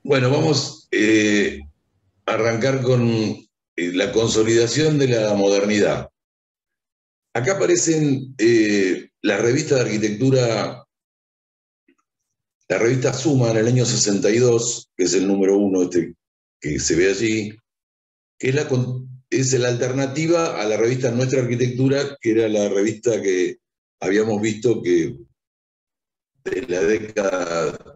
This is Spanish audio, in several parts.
Bueno, vamos a arrancar con la consolidación de la modernidad. Acá aparecen las revistas de arquitectura, la revista Suma en el año 62, que es el número uno que se ve allí, que es la alternativa a la revista Nuestra Arquitectura, que era la revista que habíamos visto que de la década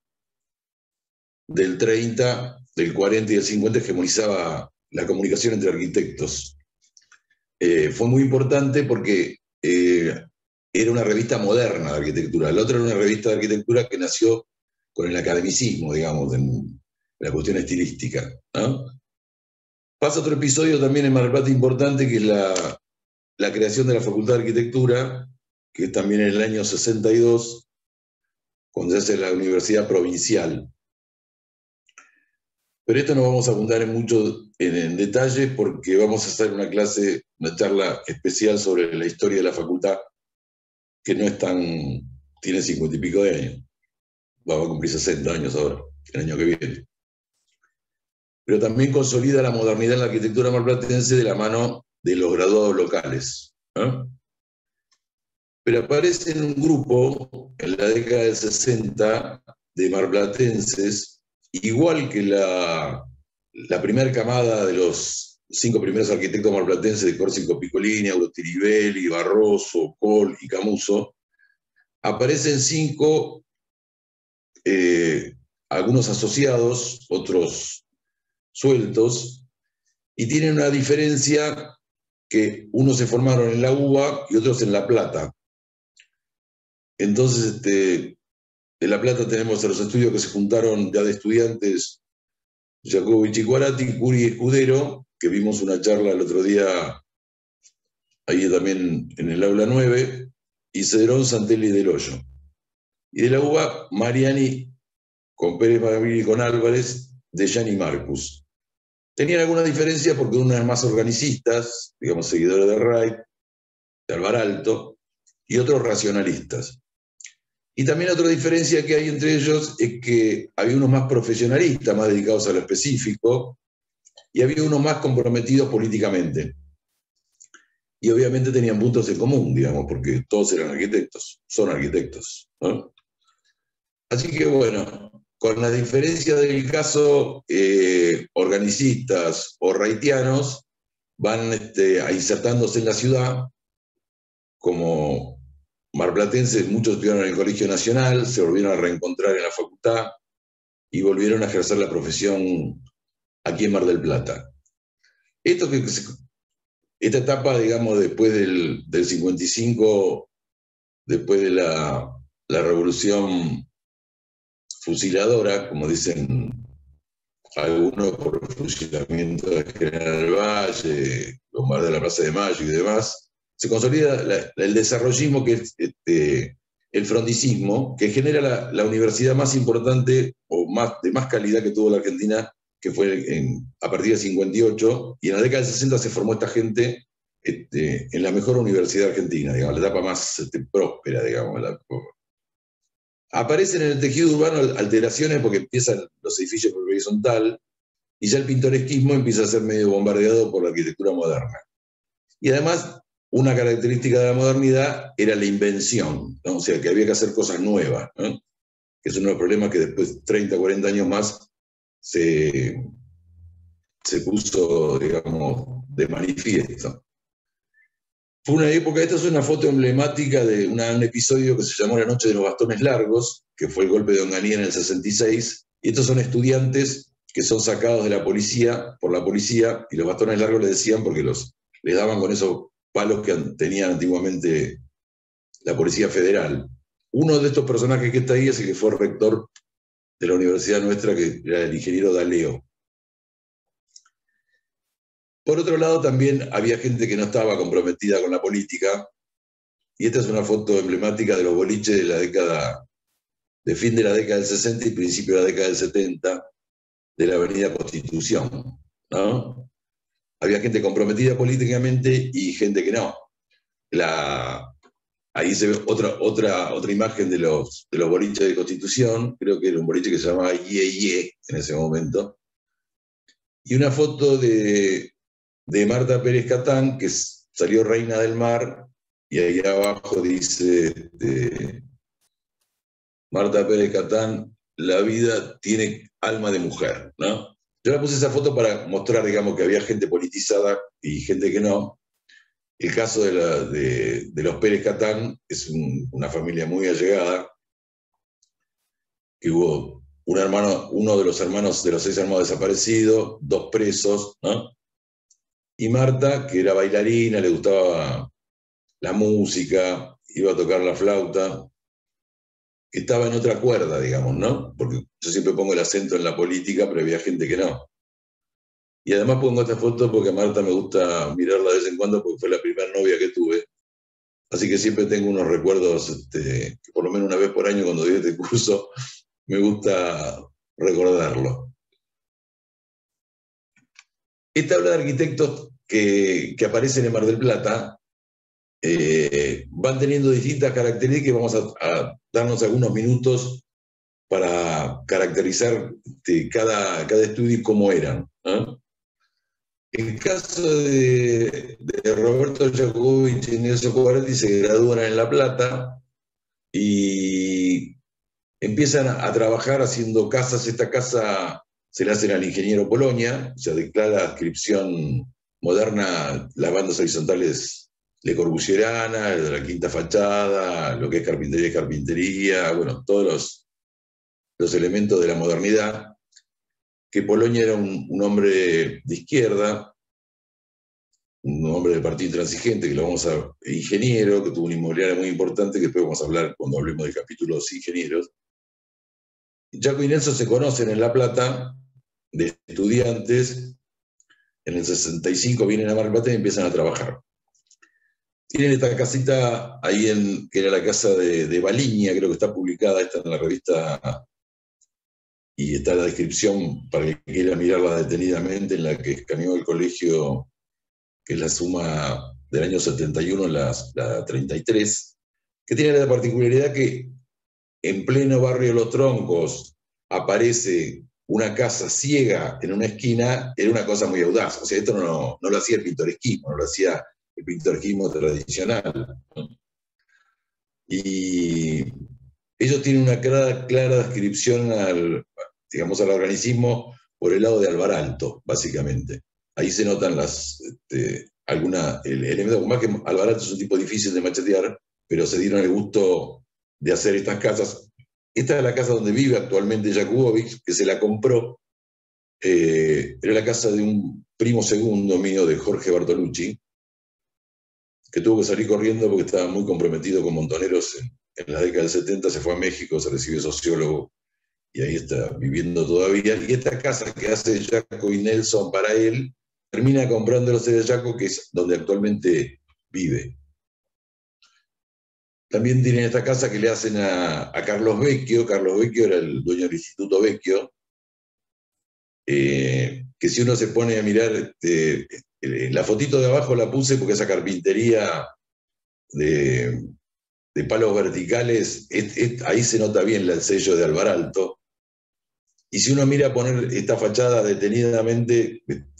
del 30, del 40 y del 50 hegemonizaba la comunicación entre arquitectos. Fue muy importante porque era una revista moderna de arquitectura. La otra era una revista de arquitectura que nació con el academicismo, digamos, en la cuestión estilística, ¿no? Pasa otro episodio también en Mar del Plata importante, que es la creación de la Facultad de Arquitectura, que es también en el año 62, cuando se hace la Universidad Provincial. Pero esto no vamos a abundar en detalle porque vamos a hacer una clase, una charla especial sobre la historia de la facultad, que no es tan, tiene 50 y pico de años. Vamos a cumplir 60 años ahora, el año que viene. Pero también consolida la modernidad en la arquitectura marplatense de la mano de los graduados locales, ¿no? Pero aparece en un grupo en la década del 60 de marplatenses, igual que la primera camada de los 5 primeros arquitectos marplatenses de Córsico Piccolini, Auro Tiribelli, Barroso, Coll y Camuso. Aparecen 5, algunos asociados, otros sueltos, y tienen una diferencia, que unos se formaron en la UBA y otros en La Plata. Entonces, en La Plata tenemos a los estudios que se juntaron ya de estudiantes: Jacobo Chicuarati, Curi y Escudero, que vimos una charla el otro día ahí también en el aula 9, y Cedrón, Santelli del Hoyo. Y de la UBA, Mariani con Pérez Magrini y con Álvarez, de Gianni Marcus. Tenían alguna diferencia porque uno es más organicistas, digamos, seguidores de Wright, de Alvar Aalto, y otros racionalistas. Y también otra diferencia que hay entre ellos es que había unos más profesionalistas, más dedicados a lo específico, y había unos más comprometidos políticamente. Y obviamente tenían puntos en común, digamos, porque todos eran arquitectos, son arquitectos, ¿no? Así que bueno, con la diferencia del caso, organicistas o raitianos van insertándose en la ciudad como marplatenses. Muchos estudiaron en el Colegio Nacional, se volvieron a reencontrar en la facultad y volvieron a ejercer la profesión aquí en Mar del Plata. Esto que, esta etapa, digamos, después del 55, después de la revolución fusiladora, como dicen algunos, por el fusilamiento de General Valle, bombardeo de la Plaza de Mayo y demás, se consolida el desarrollismo, que es el frondicismo, que genera la universidad más importante o de más calidad que tuvo la Argentina, que fue a partir del 58, y en la década del 60 se formó esta gente en la mejor universidad argentina, digamos, la etapa más próspera, digamos. Aparecen en el tejido urbano alteraciones porque empiezan los edificios por horizontal, y ya el pintoresquismo empieza a ser medio bombardeado por la arquitectura moderna. Y además, una característica de la modernidad era la invención, ¿no? O sea, que había que hacer cosas nuevas, ¿no? Que es uno de los problemas que después, 30, 40 años más, se puso, digamos, de manifiesto. Fue una época, esta es una foto emblemática de un episodio que se llamó La Noche de los Bastones Largos, que fue el golpe de Onganía en el 66, y estos son estudiantes que son sacados de la policía, por la policía, y los bastones largos les decían porque les daban con esos palos que tenía antiguamente la Policía Federal. Uno de estos personajes que está ahí es el que fue rector de la universidad nuestra, que era el ingeniero D'Aleo. Por otro lado, también había gente que no estaba comprometida con la política, y esta es una foto emblemática de los boliches de fin de la década del 60 y principio de la década del 70, de la Avenida Constitución, ¿no? Había gente comprometida políticamente y gente que no. ahí se ve otra imagen de los boliches de Constitución, creo que era un boliche que se llamaba Ye en ese momento, y una foto de Marta Pérez Catán, que salió Reina del Mar, y ahí abajo dice, Marta Pérez Catán, la vida tiene alma de mujer, ¿no? Yo le puse esa foto para mostrar, digamos, que había gente politizada y gente que no. El caso de los Pérez Catán es una familia muy allegada, que hubo uno de los 6 hermanos desaparecidos, 2 presos, ¿no? Y Marta, que era bailarina, le gustaba la música, iba a tocar la flauta, estaba en otra cuerda, digamos, ¿no? Porque yo siempre pongo el acento en la política, pero había gente que no. Y además pongo esta foto porque a Marta me gusta mirarla de vez en cuando porque fue la primera novia que tuve. Así que siempre tengo unos recuerdos, que por lo menos una vez por año cuando doy este curso, me gusta recordarlo. Esta habla de arquitectos que aparecen en Mar del Plata, van teniendo distintas características y vamos a darnos algunos minutos para caracterizar cada estudio y cómo eran, ¿no? El caso de Roberto Jacobowitz y Nelson Covaretti se gradúan en La Plata y empiezan a trabajar haciendo casas. Esta casa se la hacen al ingeniero Polonia, o sea, declara la adscripción moderna, las bandas horizontales Le Corbusieranas, de la quinta fachada, lo que es carpintería, bueno, todos los elementos de la modernidad. Que Polonia era un hombre de izquierda, un hombre del Partido Intransigente, que lo vamos a ingeniero, que tuvo una inmobiliaria muy importante, que después vamos a hablar cuando hablemos del capítulo de los ingenieros. Jaco y Nelson se conocen en La Plata, de estudiantes. En el 65 vienen a Mar del Plata y empiezan a trabajar. Tienen esta casita ahí, que era la casa de Baliña, creo que está publicada, está en la revista, y está la descripción para el que quiera mirarla detenidamente, en la que escaneó el colegio, que es la suma del año 71, la 33, que tiene la particularidad que en pleno barrio Los Troncos aparece una casa ciega en una esquina. Era una cosa muy audaz. O sea, esto no lo hacía el pintoresquismo, no lo hacía el pintoresquismo tradicional. Y ellos tienen una clara descripción al organismo por el lado de Alvaralto, básicamente. Ahí se notan elementos, más que Alvaralto es un tipo difícil de machetear, pero se dieron el gusto de hacer estas casas. Esta es la casa donde vive actualmente Jakubowicz, que se la compró. Era la casa de un primo segundo mío, de Jorge Bartolucci, que tuvo que salir corriendo porque estaba muy comprometido con Montoneros en la década del 70, se fue a México, se recibió sociólogo y ahí está viviendo todavía. Y esta casa que hace Jaco y Nelson para él, termina comprándose de Jaco, que es donde actualmente vive. También tienen esta casa que le hacen a Carlos Vecchio. Carlos Vecchio era el dueño del Instituto Vecchio, que si uno se pone a mirar, la fotito de abajo la puse porque esa carpintería de palos verticales, ahí se nota bien el sello de Alvaralto. Y si uno mira a poner esta fachada detenidamente,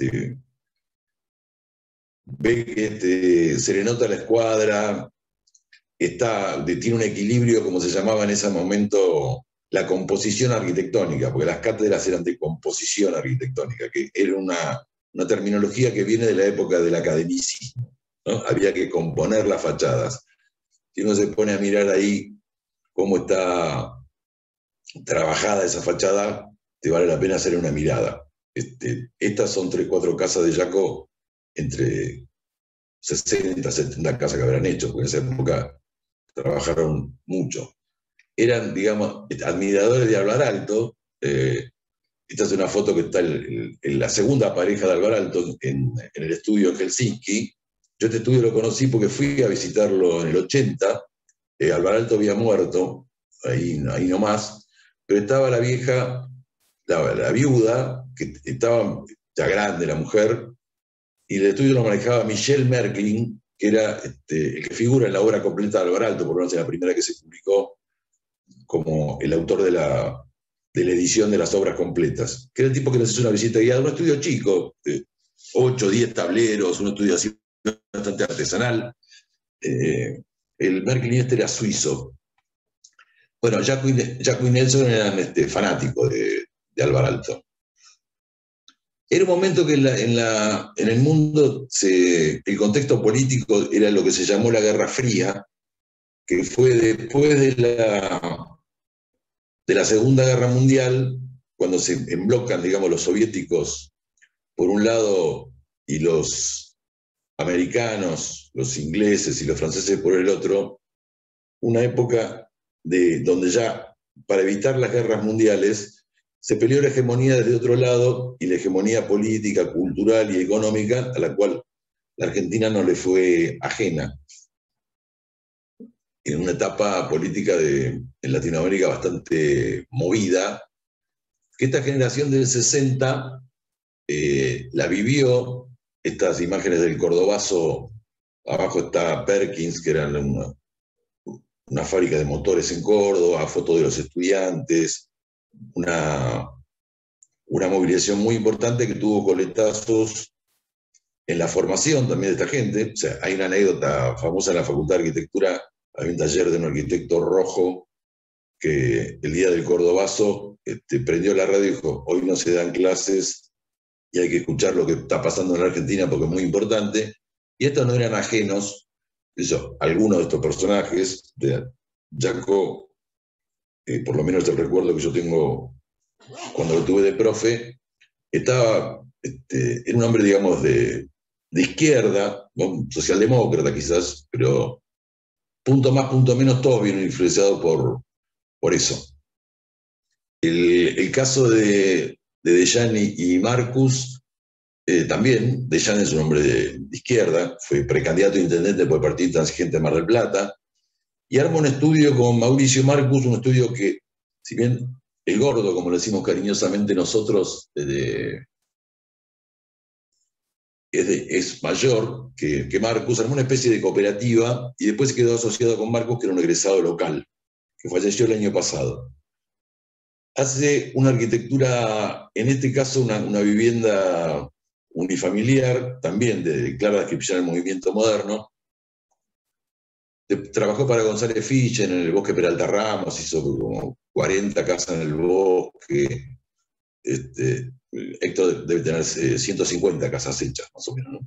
ve que se le nota la escuadra, tiene un equilibrio, como se llamaba en ese momento, la composición arquitectónica, porque las cátedras eran de composición arquitectónica, que era una terminología que viene de la época del academicismo, ¿no? Había que componer las fachadas. Si uno se pone a mirar ahí cómo está trabajada esa fachada, te vale la pena hacer una mirada. Estas son 3 o 4 casas de Jaco, entre 60 70 casas que habrán hecho, porque en esa época trabajaron mucho. Eran, digamos, admiradores de Alvaralto. Esta es una foto que está en la segunda pareja de Alvaralto en el estudio en Helsinki. Yo este estudio lo conocí porque fui a visitarlo en el 80. Alvaralto había muerto, ahí nomás, pero estaba la vieja, la viuda, que estaba ya grande la mujer, y el estudio lo manejaba Michelle Merklin, que era el que figura en la obra completa de Álvaro Aalto, por lo menos en la primera que se publicó, como el autor de la edición de las obras completas, que era el tipo que nos hizo una visita guiada, un estudio chico, 8, 10 tableros, un estudio así bastante artesanal. El Berkeley este era suizo. Bueno, Jack y Nelson eran fanáticos de Álvaro Aalto. Era un momento que en el mundo el contexto político era lo que se llamó la Guerra Fría, que fue después de la Segunda Guerra Mundial, cuando se emblocan, digamos, los soviéticos por un lado y los americanos, los ingleses y los franceses por el otro, una época donde ya, para evitar las guerras mundiales, se peleó la hegemonía desde otro lado, y la hegemonía política, cultural y económica, a la cual la Argentina no le fue ajena. En una etapa política en Latinoamérica bastante movida, que esta generación del 60 la vivió. Estas imágenes del Cordobazo, abajo está Perkins, que era una fábrica de motores en Córdoba, fotos de los estudiantes, una movilización muy importante que tuvo coletazos en la formación también de esta gente. O sea, hay una anécdota famosa en la Facultad de Arquitectura. Había un taller de un arquitecto rojo que el día del Cordobazo prendió la radio y dijo: hoy no se dan clases y hay que escuchar lo que está pasando en la Argentina porque es muy importante. Y estos no eran ajenos, algunos de estos personajes de Jaco, por lo menos el recuerdo que yo tengo cuando lo tuve de profe, era un hombre, digamos, de izquierda, ¿no? Socialdemócrata quizás, pero punto más, punto menos, todos vienen influenciados por eso. El caso de Dejani y Marcus, también. Dejani es un hombre de izquierda, fue precandidato a intendente por el Partido Intransigente de Mar del Plata, y arma un estudio con Mauricio Marcus, un estudio que, si bien el gordo, como le decimos cariñosamente nosotros, es mayor que Marcus, armó una especie de cooperativa y después se quedó asociado con Marcus, que era un egresado local, que falleció el año pasado. Hace una arquitectura, en este caso una vivienda unifamiliar, también de clara descripción del movimiento moderno. Trabajó para González Fischer en el Bosque Peralta Ramos, hizo como 40 casas en el bosque. Héctor debe tener 150 casas hechas, más o menos, ¿no?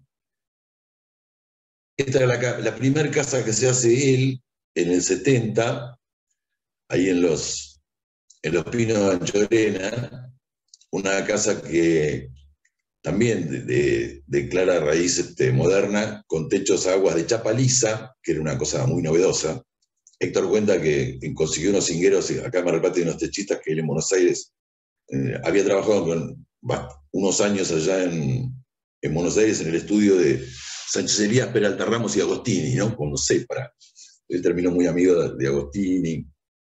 Esta era la primera casa que se hace él en el 70, ahí en los Pinos de Anchorena, una casa que también de clara raíz moderna, con techos a aguas de chapa lisa, que era una cosa muy novedosa. Héctor cuenta que consiguió unos cingueros acá en Mar del Plata y unos techistas que él en Buenos Aires había trabajado unos años allá en Buenos Aires en el estudio de Sánchez Elías, Peralta Ramos y Agostini, ¿no? Con los Separa. Él terminó muy amigo de Agostini.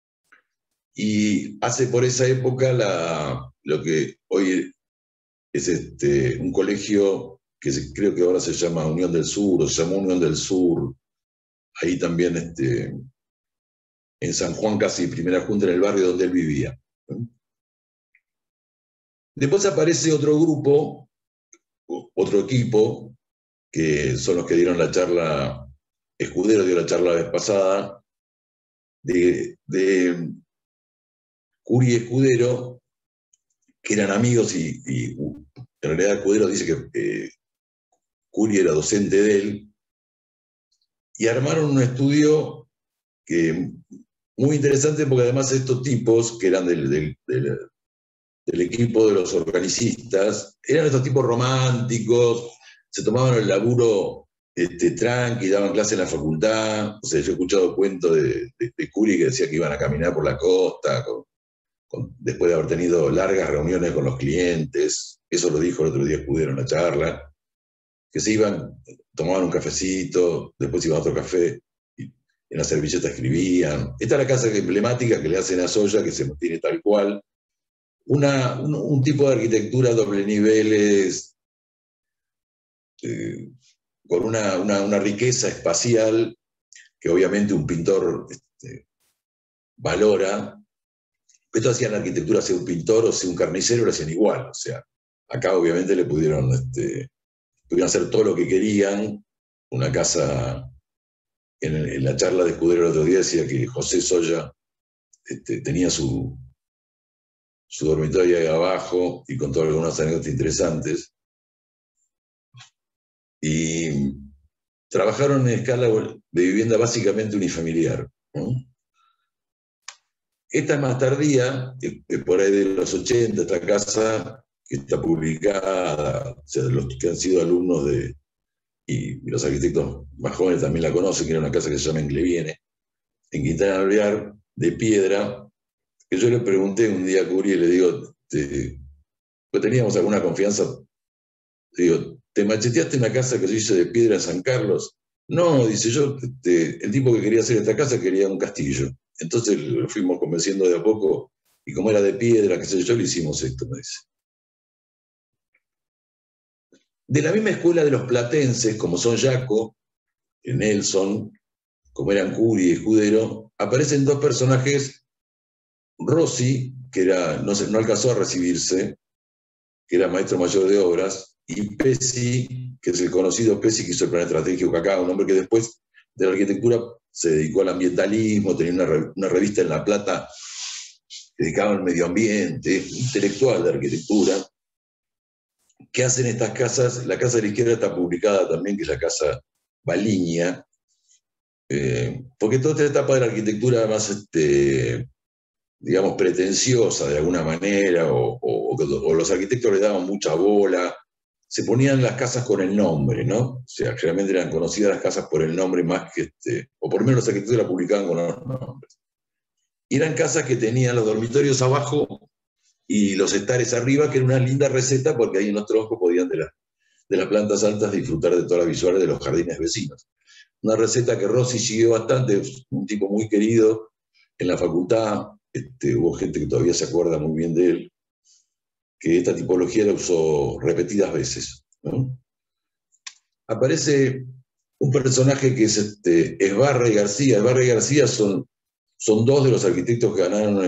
Y hace por esa época lo que hoy es un colegio que creo que ahora se llama Unión del Sur, o se llamó Unión del Sur, ahí también en San Juan, casi Primera Junta, en el barrio donde él vivía. Después aparece otro grupo, otro equipo, que son los que dieron la charla. Escudero dio la charla la vez pasada, de Curi y Escudero, que eran amigos, y en realidad Escudero dice que Curi era docente de él, y armaron un estudio muy interesante, porque además estos tipos, que eran del equipo de los organicistas, eran estos tipos románticos, se tomaban el laburo tranqui, daban clase en la facultad. O sea, yo he escuchado cuentos de Curi que decía que iban a caminar por la costa, después de haber tenido largas reuniones con los clientes. Eso lo dijo el otro día Escudero en la charla, que se iban, tomaban un cafecito, después iban a otro café, y en la servilleta escribían. Esta es la casa emblemática que le hacen a Soya, que se mantiene tal cual. Un tipo de arquitectura doble niveles, con una riqueza espacial que obviamente un pintor valora. Esto hacía la arquitectura, sea un pintor o sea un carnicero, lo hacían igual. O sea, acá obviamente le pudieron hacer todo lo que querían. Una casa, en la charla de Escudero el otro día decía que José Soya tenía su dormitorio ahí abajo y contó algunas anécdotas interesantes. Y trabajaron en escala de vivienda básicamente unifamiliar, ¿no? Esta es más tardía, por ahí de los 80, esta casa que está publicada, o sea, los que han sido alumnos y los arquitectos más jóvenes también la conocen, que era una casa que se llama Encleviene, en Quintana del Alvear, de piedra, que yo le pregunté un día a Curi y le digo, pues teníamos alguna confianza, digo, ¿te macheteaste una casa que se hizo de piedra en San Carlos? No, dice yo, el tipo que quería hacer esta casa quería un castillo. Entonces lo fuimos convenciendo de a poco, y como era de piedra, qué sé yo, le hicimos esto, me dice. De la misma escuela de los platenses, como son Jaco, Nelson, como eran Curi y Escudero, aparecen dos personajes, Rossi, que no alcanzó a recibirse, que era maestro mayor de obras, y Pesci, que es el conocido Pesci que hizo el plan estratégico Cacá, un hombre que después de la arquitectura se dedicó al ambientalismo, tenía una revista en La Plata que dedicaba al medio ambiente, intelectual de arquitectura. ¿Qué hacen estas casas? La casa de la izquierda está publicada también, que es la casa Baliña, porque toda esta etapa de la arquitectura más, digamos, pretenciosa de alguna manera, o los arquitectos le daban mucha bola, se ponían las casas con el nombre, ¿no? O sea, generalmente eran conocidas las casas por el nombre más que, o por lo menos los arquitectos la publicaban con los nombres. Y eran casas que tenían los dormitorios abajo y los estares arriba, que era una linda receta porque ahí en los trabajos podían de las plantas altas disfrutar de todas las visuales de los jardines vecinos. Una receta que Rossi siguió bastante, un tipo muy querido en la facultad, hubo gente que todavía se acuerda muy bien de él, que esta tipología la usó repetidas veces, ¿no? Aparece un personaje que es Esbarra y García. Esbarra y García son dos de los arquitectos que ganaron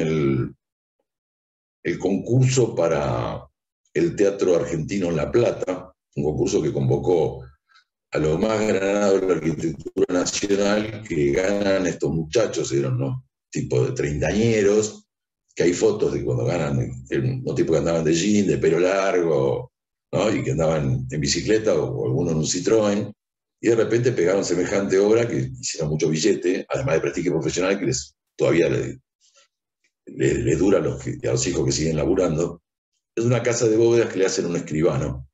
el concurso para el Teatro Argentino en La Plata, un concurso que convocó a lo más granado de la arquitectura nacional, que ganan estos muchachos, eran unos tipos de treintañeros, que hay fotos de cuando ganan, unos tipos que andaban de jean, de pelo largo, ¿no? Y que andaban en bicicleta o algunos en un Citroën, y de repente pegaron semejante obra que hicieron mucho billete, además de prestigio profesional que todavía les dura a los hijos que siguen laburando. Es una casa de bóvedas que le hacen un escribano,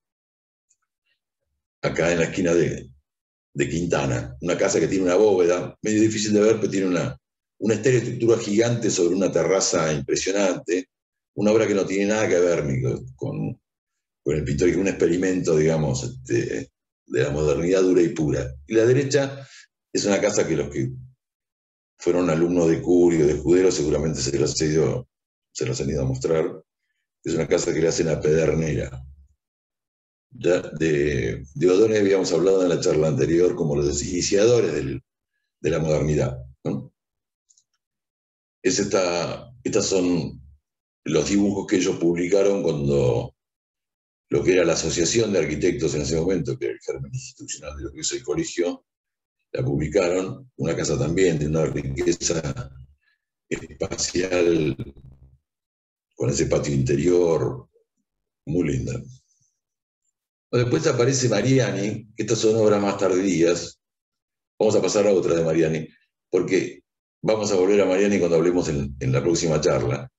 acá en la esquina de Quintana, una casa que tiene una bóveda, medio difícil de ver, pero tiene una estructura gigante sobre una terraza impresionante, una obra que no tiene nada que ver ni con el pintor, que es un experimento, digamos, de la modernidad dura y pura. Y la derecha es una casa que los que fueron alumnos de Curio, de Escudero, seguramente se los han ido a mostrar. Es una casa que le hacen a Pedernera. Ya de O'Donnell habíamos hablado en la charla anterior como los iniciadores de la modernidad, ¿no? Estas son los dibujos que ellos publicaron cuando lo que era la Asociación de Arquitectos en ese momento, que era el germen institucional de lo que es el colegio, la publicaron. Una casa también de una riqueza espacial, con ese patio interior, muy linda. Después aparece Mariani, que estas son obras más tardías. Vamos a pasar a otra de Mariani, porque vamos a volver a Mariani cuando hablemos en la próxima charla.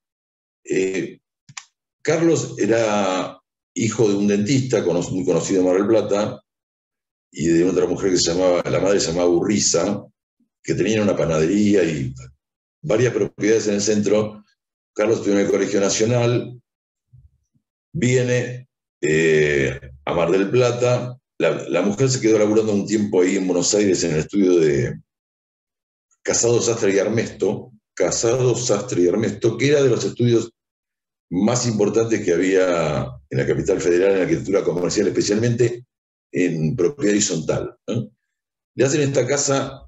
Carlos era hijo de un dentista muy conocido en Mar del Plata y de otra mujer la madre se llamaba Urriza, que tenía una panadería y varias propiedades en el centro. Carlos estudió en el Colegio Nacional, viene a Mar del Plata. La mujer se quedó laburando un tiempo ahí en Buenos Aires en el estudio de Casado, Sastre y Armesto, que era de los estudios más importantes que había en la capital federal en arquitectura comercial, especialmente en propiedad horizontal, ¿no? Le hacen esta casa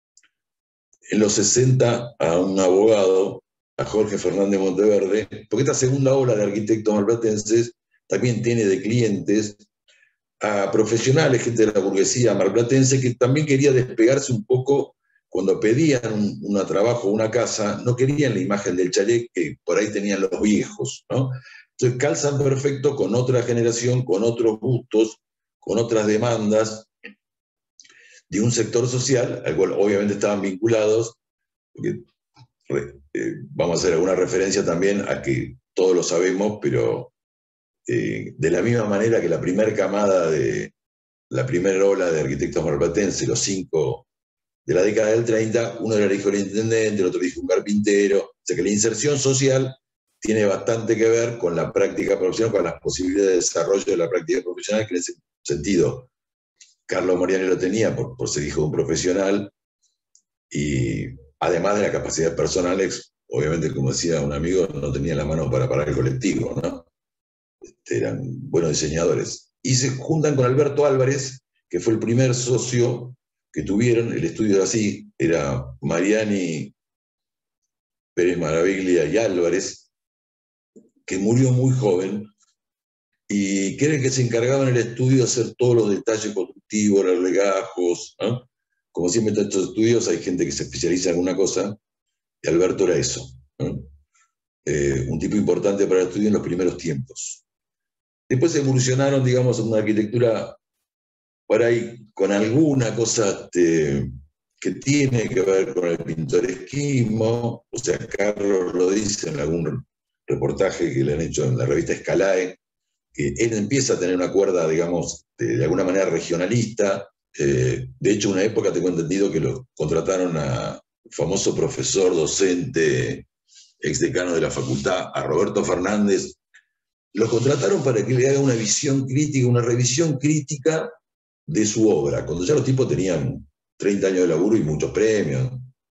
en los 60 a un abogado, a Jorge Fernández Monteverde, porque esta segunda ola de arquitectos marplatenses también tiene de clientes a profesionales, gente de la burguesía marplatense, que también quería despegarse un poco cuando pedían un trabajo, una casa, no querían la imagen del chalet que por ahí tenían los viejos, ¿no? Entonces calzan perfecto con otra generación, con otros gustos, con otras demandas de un sector social al cual obviamente estaban vinculados, porque vamos a hacer alguna referencia también a que todos lo sabemos, pero de la misma manera que la primera camada de la primera ola de arquitectos marplatenses, los 5 de la década del 30, uno era el hijo del intendente, el otro el hijo de un carpintero, o sea que la inserción social tiene bastante que ver con la práctica profesional, con las posibilidades de desarrollo de la práctica profesional, que en ese sentido Carlos Moriani lo tenía por ser hijo de un profesional, y además de la capacidad personal, obviamente, como decía un amigo, no tenía la mano para parar el colectivo, ¿no? Eran buenos diseñadores. Y se juntan con Alberto Álvarez, que fue el primer socio que tuvieron. El estudio así era Mariani, Pérez Maraviglia y Álvarez, que murió muy joven, y que era el que se encargaba en el estudio de hacer todos los detalles constructivos, los legajos, ¿no? Como siempre en estos estudios hay gente que se especializa en alguna cosa, y Alberto era eso, ¿no? Un tipo importante para el estudio en los primeros tiempos. Después evolucionaron, digamos, en una arquitectura por ahí con alguna cosa que tiene que ver con el pintoresquismo. O sea, Carlos lo dice en algún reportaje que le han hecho en la revista Escalae, que él empieza a tener una cuerda, digamos, de alguna manera regionalista. De hecho, una época tengo entendido que lo contrataron a famoso profesor, docente, exdecano de la facultad, a Roberto Fernández. Lo contrataron para que le haga una visión crítica, una revisión crítica de su obra, cuando ya los tipos tenían 30 años de laburo y muchos premios.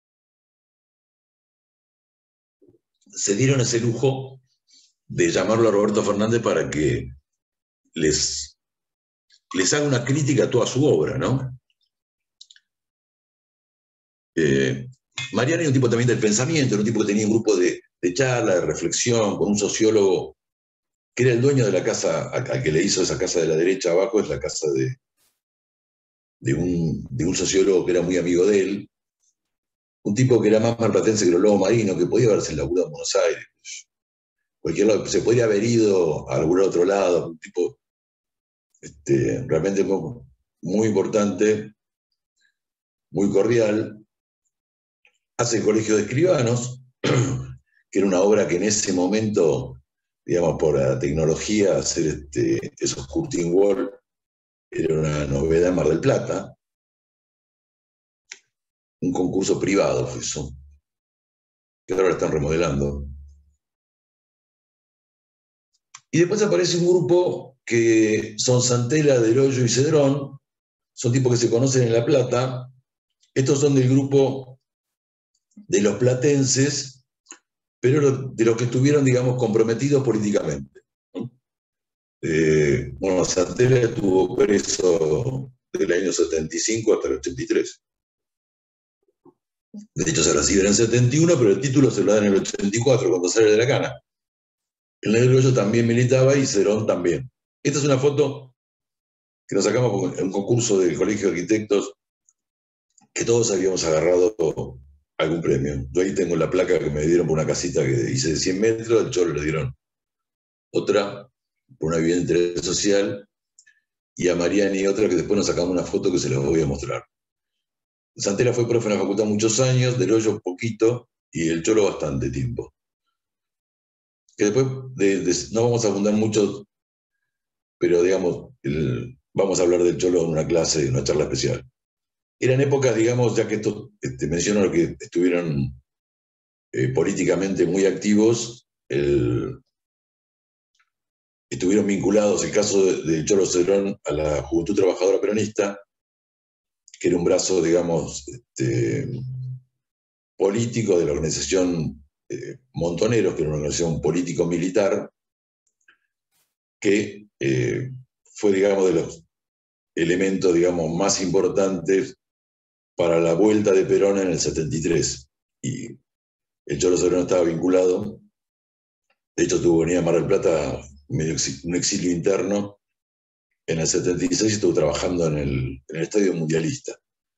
Se dieron ese lujo de llamarlo a Roberto Fernández para que les haga una crítica a toda su obra, ¿no? Mariano era un tipo también del pensamiento, era un tipo que tenía un grupo de charla, de reflexión, con un sociólogo que era el dueño de la casa, al que le hizo esa casa de la derecha abajo, es la casa de un sociólogo que era muy amigo de él, un tipo que era más marplatense que los lobos marinos, que podía haberse laburado en Buenos Aires, cualquier lado, se podría haber ido a algún otro lado, un tipo realmente muy importante, muy cordial. Hace el Colegio de Escribanos, que era una obra que en ese momento, digamos, por la tecnología, hacer esos curtain wall era una novedad en Mar del Plata. Un concurso privado fue eso, que ahora lo están remodelando. Y después aparece un grupo que son Santela, Del Hoyo y Cedrón, son tipos que se conocen en La Plata. Estos son del grupo de los platenses, pero de los que estuvieron, digamos, comprometidos políticamente, ¿no? Bueno, Santela estuvo preso del año 75 hasta el 83. De hecho, se recibe en el 71, pero el título se lo da en el 84, cuando sale de la cana. El Negro Hoyo también militaba y Cerón también. Esta es una foto que nos sacamos en un concurso del Colegio de Arquitectos, que todos habíamos agarrado algún premio. Yo ahí tengo la placa que me dieron por una casita que hice de 100 metros, al Cholo le dieron otra por una vivienda de interés social, y a Mariani otra que después nos sacamos una foto que se las voy a mostrar. Santela fue profe en la facultad muchos años, Del Hoyo poquito, y el Cholo bastante tiempo. Que después no vamos a abundar mucho, pero digamos, vamos a hablar del Cholo en una clase, en una charla especial. Eran épocas, digamos, ya que esto menciono que estuvieron políticamente muy activos, estuvieron vinculados, el caso de Cholo Cedrón, a la Juventud Trabajadora Peronista, que era un brazo, digamos, político de la organización Montoneros, que era una organización político-militar, que fue, digamos, elementos, digamos, más importantes para la vuelta de Perón en el 73. Y el Cholo Soberano estaba vinculado. De hecho, tuvo que venir a Mar del Plata, un exilio interno. En el 76 estuvo trabajando en el Estadio Mundialista.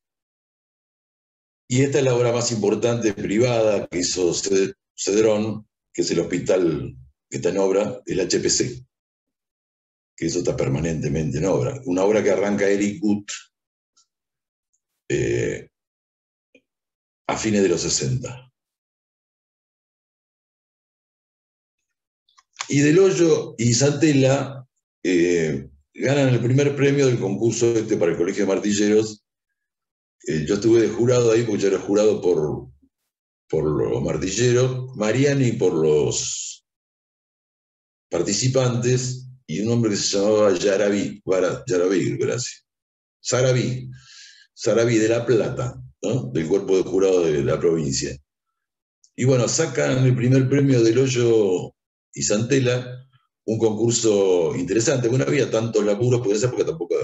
Y esta es la obra más importante privada que hizo Cedrón, que es el hospital que está en obra, el HPC, que eso está permanentemente en obra. Una obra que arranca Eric Gut a fines de los 60. Y Del Hoyo y Santella ganan el primer premio del concurso para el Colegio de Martilleros. Yo estuve de jurado ahí porque yo era jurado por los martilleros, Mariani por los participantes, y un hombre que se llamaba Yaraví, gracias. Sarabí de La Plata, ¿no? Del cuerpo de jurado de la provincia. Y bueno, sacan el primer premio Del Hoyo y Santella, un concurso interesante. Bueno, no había tantos laburos, porque en esa época tampoco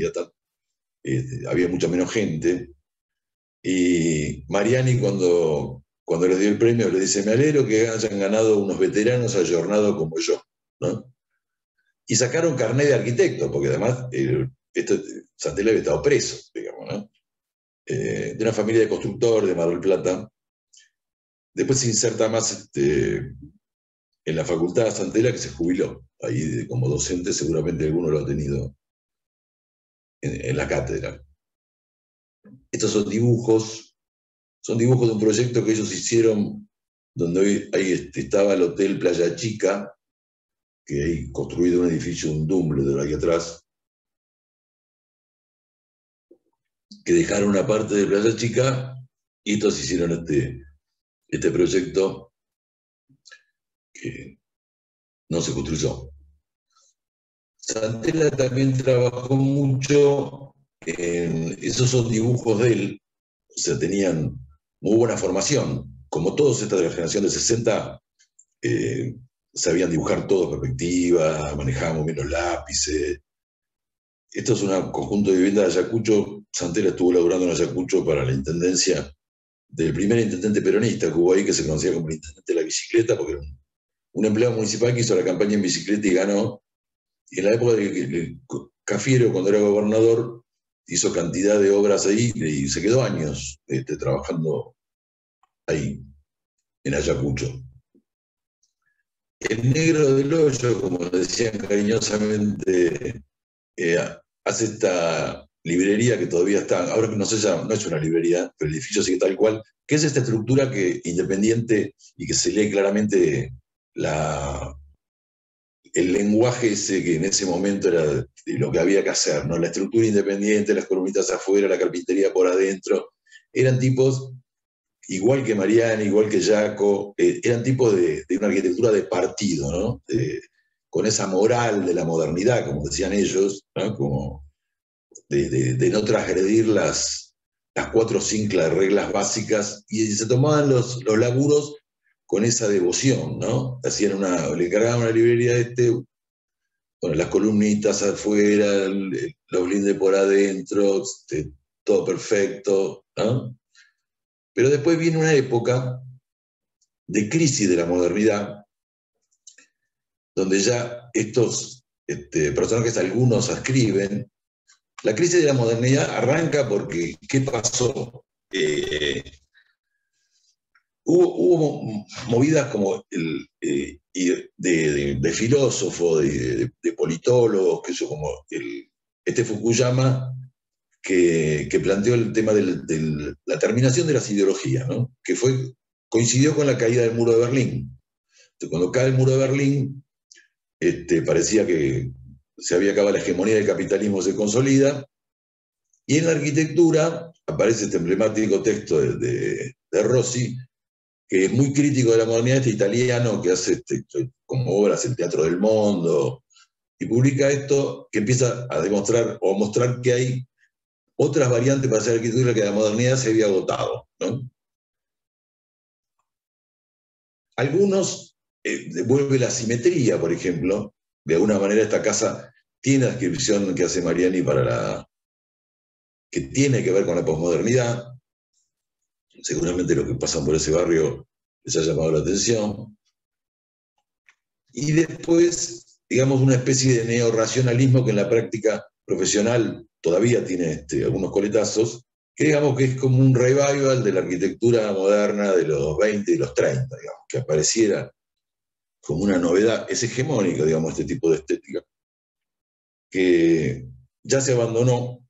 había mucha menos gente. Y Mariani, cuando les dio el premio, le dice: me alegro que hayan ganado unos veteranos ayornados como yo, ¿no? Y sacaron carnet de arquitecto, porque además Santella había estado preso, digamos, ¿no? De una familia de constructor de Mar del Plata. Después se inserta más en la facultad de Santella, que se jubiló ahí como docente. Seguramente alguno lo ha tenido en la cátedra. Estos son dibujos de un proyecto que ellos hicieron, donde hoy ahí estaba el Hotel Playa Chica, que hay construido un edificio, un Dumbledore ahí atrás, que dejaron una parte de Playa Chica, y estos hicieron este proyecto que no se construyó. Santella también trabajó mucho esos son dibujos de él, o sea, tenían muy buena formación. Como todos estos de la generación de 60, sabían dibujar todo en perspectiva, manejaban muy bien los lápices. Esto es un conjunto de viviendas de Ayacucho. Santella estuvo laburando en Ayacucho para la intendencia del primer intendente peronista que hubo ahí, que se conocía como el intendente de la bicicleta, porque era un empleado municipal que hizo la campaña en bicicleta y ganó. Y en la época de Cafiero, cuando era gobernador, hizo cantidad de obras ahí y se quedó años trabajando ahí, en Ayacucho. El Negro del Hoyo, como decían cariñosamente, hace esta librería que todavía está, ahora que no es una librería, pero el edificio sigue tal cual, que es esta estructura independiente y que se lee claramente el lenguaje ese que en ese momento era lo que había que hacer, ¿no? La estructura independiente, las columnitas afuera, la carpintería por adentro. Eran tipos, igual que Mariani, igual que Jaco, eran tipos de una arquitectura de partido, ¿no? Con esa moral de la modernidad, como decían ellos, ¿no? Como de no transgredir las 4 o 5 reglas básicas, y se tomaban los laburos con esa devoción, ¿no? Le encargaban una librería bueno, las columnitas afuera, los blindes por adentro, todo perfecto, ¿no? Pero después viene una época de crisis de la modernidad, donde ya estos personajes, algunos escriben. La crisis de la modernidad arranca porque, ¿qué pasó? Hubo movidas como de filósofos, de politólogos, que eso, como Fukuyama, que planteó el tema de la terminación de las ideologías, ¿no? Que coincidió con la caída del muro de Berlín. Entonces, cuando cae el muro de Berlín, parecía que se había acabado la hegemonía del capitalismo, se consolida, y en la arquitectura aparece este emblemático texto de Rossi, que es muy crítico de la modernidad, italiano, que hace como obras el Teatro del Mundo, y publica esto, que empieza a demostrar o a mostrar que hay otras variantes para hacer arquitectura, que la modernidad se había agotado, ¿no? Algunos devuelve la simetría, por ejemplo. De alguna manera esta casa tiene la descripción que hace Mariani que tiene que ver con la posmodernidad. Seguramente los que pasan por ese barrio les ha llamado la atención. Y después, digamos, una especie de neorracionalismo que en la práctica profesional todavía tiene algunos coletazos, que digamos que es como un revival de la arquitectura moderna de los 20 y los 30, digamos, que apareciera como una novedad, es hegemónico, digamos, este tipo de estética, que ya se abandonó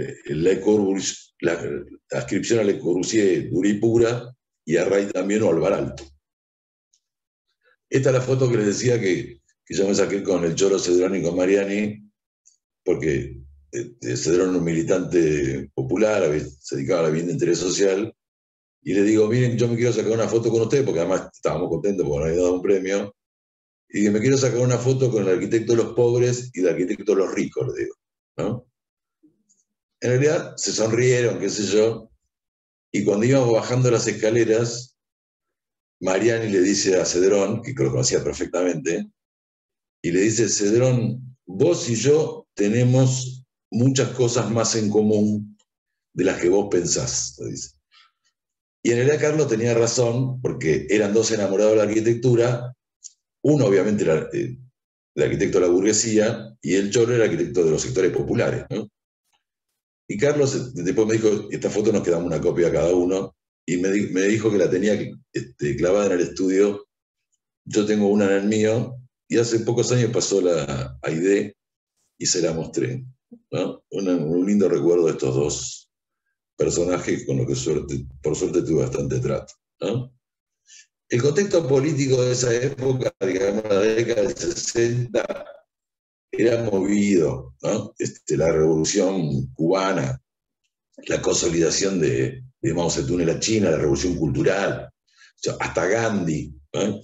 la ascripción a Le Corbusier dura y pura, y a Ray también, o al Baralto. Esta es la foto que les decía que yo me saqué con el Cholo Cedrón y con Mariani, porque Cedrón era un militante popular, se dedicaba a la bien de interés social, y le digo, miren, yo me quiero sacar una foto con ustedes, porque además estábamos contentos porque nos había dado un premio, y me quiero sacar una foto con el arquitecto de los pobres y el arquitecto de los ricos, le digo, ¿no? En realidad se sonrieron, qué sé yo, y cuando íbamos bajando las escaleras, Mariani le dice a Cedrón, que lo conocía perfectamente, y le dice, Cedrón, vos y yo tenemos muchas cosas más en común de las que vos pensás, le dice. Y en realidad Carlos tenía razón, porque eran dos enamorados de la arquitectura. Uno obviamente era el arquitecto de la burguesía, y el Cholo era el arquitecto de los sectores populares, ¿no? Y Carlos después me dijo, esta foto nos quedamos una copia cada uno, y me dijo que la tenía clavada en el estudio. Yo tengo una en el mío, y hace pocos años pasó la Aide y se la mostré, ¿no? Un lindo recuerdo de estos dos personajes con los que por suerte tuve bastante trato, ¿no? El contexto político de esa época, digamos, la década del 60, era movido, ¿no? La revolución cubana, la consolidación de Mao Zedong en la China, la revolución cultural, o sea, hasta Gandhi, ¿no?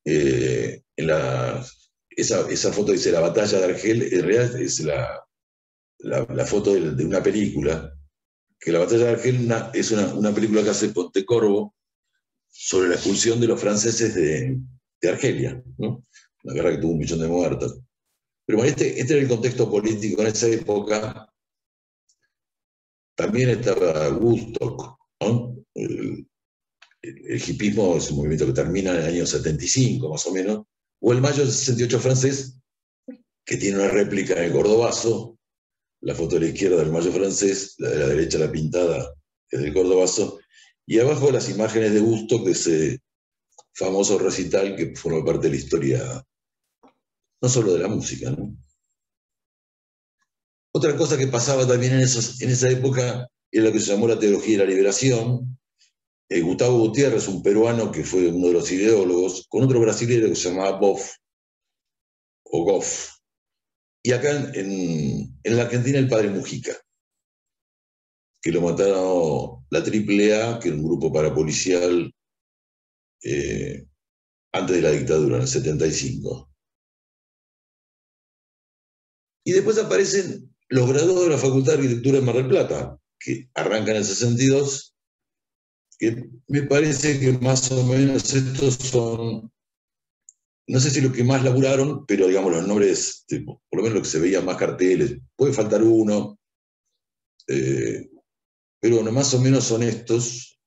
Esa foto dice la batalla de Argel, en realidad es la foto de una película, que la batalla de Argel es una película que hace Pontecorvo sobre la expulsión de los franceses de Argelia, ¿no? Una guerra que tuvo 1 millón de muertos. Pero bueno, este era el contexto político en esa época. También estaba Woodstock, ¿no? El hipismo es un movimiento que termina en el año 75, más o menos, o el mayo del 68 francés, que tiene una réplica en el Cordobazo, la foto de la izquierda del mayo francés, la de la derecha la pintada es del Cordobazo, y abajo las imágenes de Woodstock, de ese famoso recital que forma parte de la historia, no solo de la música, ¿no? Otra cosa que pasaba también en esa época era lo que se llamó la teología de la liberación. Gustavo Gutiérrez, un peruano que fue uno de los ideólogos, con otro brasileño que se llamaba Boff, o Goff. Y acá en la Argentina el padre Mujica, que lo mataron la AAA, que era un grupo parapolicial antes de la dictadura, en el 75. Y después aparecen los graduados de la Facultad de Arquitectura de Mar del Plata, que arrancan en el 62, que me parece que más o menos estos son, no sé si los que más laburaron, pero digamos los nombres, por lo menos lo que se veía más carteles, puede faltar uno, pero bueno, más o menos son estos.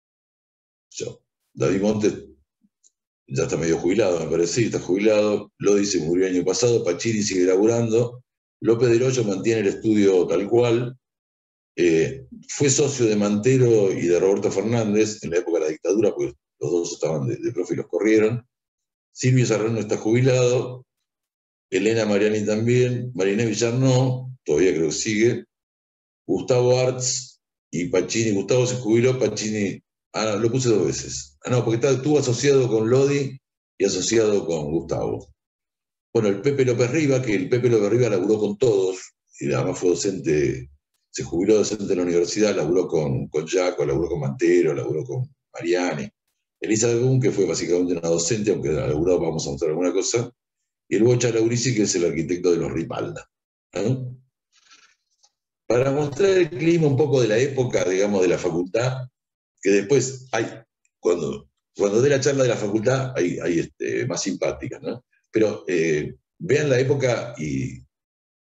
David Montes ya está medio jubilado, me parece, está jubilado. Lodi se murió el año pasado, Pachiri sigue laburando, López del Hoyo mantiene el estudio tal cual. Fue socio de Mantero y de Roberto Fernández en la época de la dictadura, porque los dos estaban de profe y los corrieron. Silvio Serrano está jubilado, Elena Mariani también, Mariné Villar no, todavía creo que sigue, Gustavo Arts y Pachini. Gustavo se jubiló, Pachini, lo puse 2 veces. No, porque estuvo asociado con Lodi y asociado con Gustavo. Bueno, el Pepe López Riva, que el Pepe López Riva laburó con todos, y además fue docente, se jubiló docente en la universidad, laburó con Jaco, laburó con Mantero, laburó con Mariani. Elisa Gun, que fue básicamente una docente, aunque laburó, vamos a mostrar alguna cosa, y el Bocha Laurici, que es el arquitecto de los Ripalda, ¿no? Para mostrar el clima un poco de la época, digamos, de la facultad, que después cuando dé la charla de la facultad, hay más simpáticas, ¿no? Pero vean la época y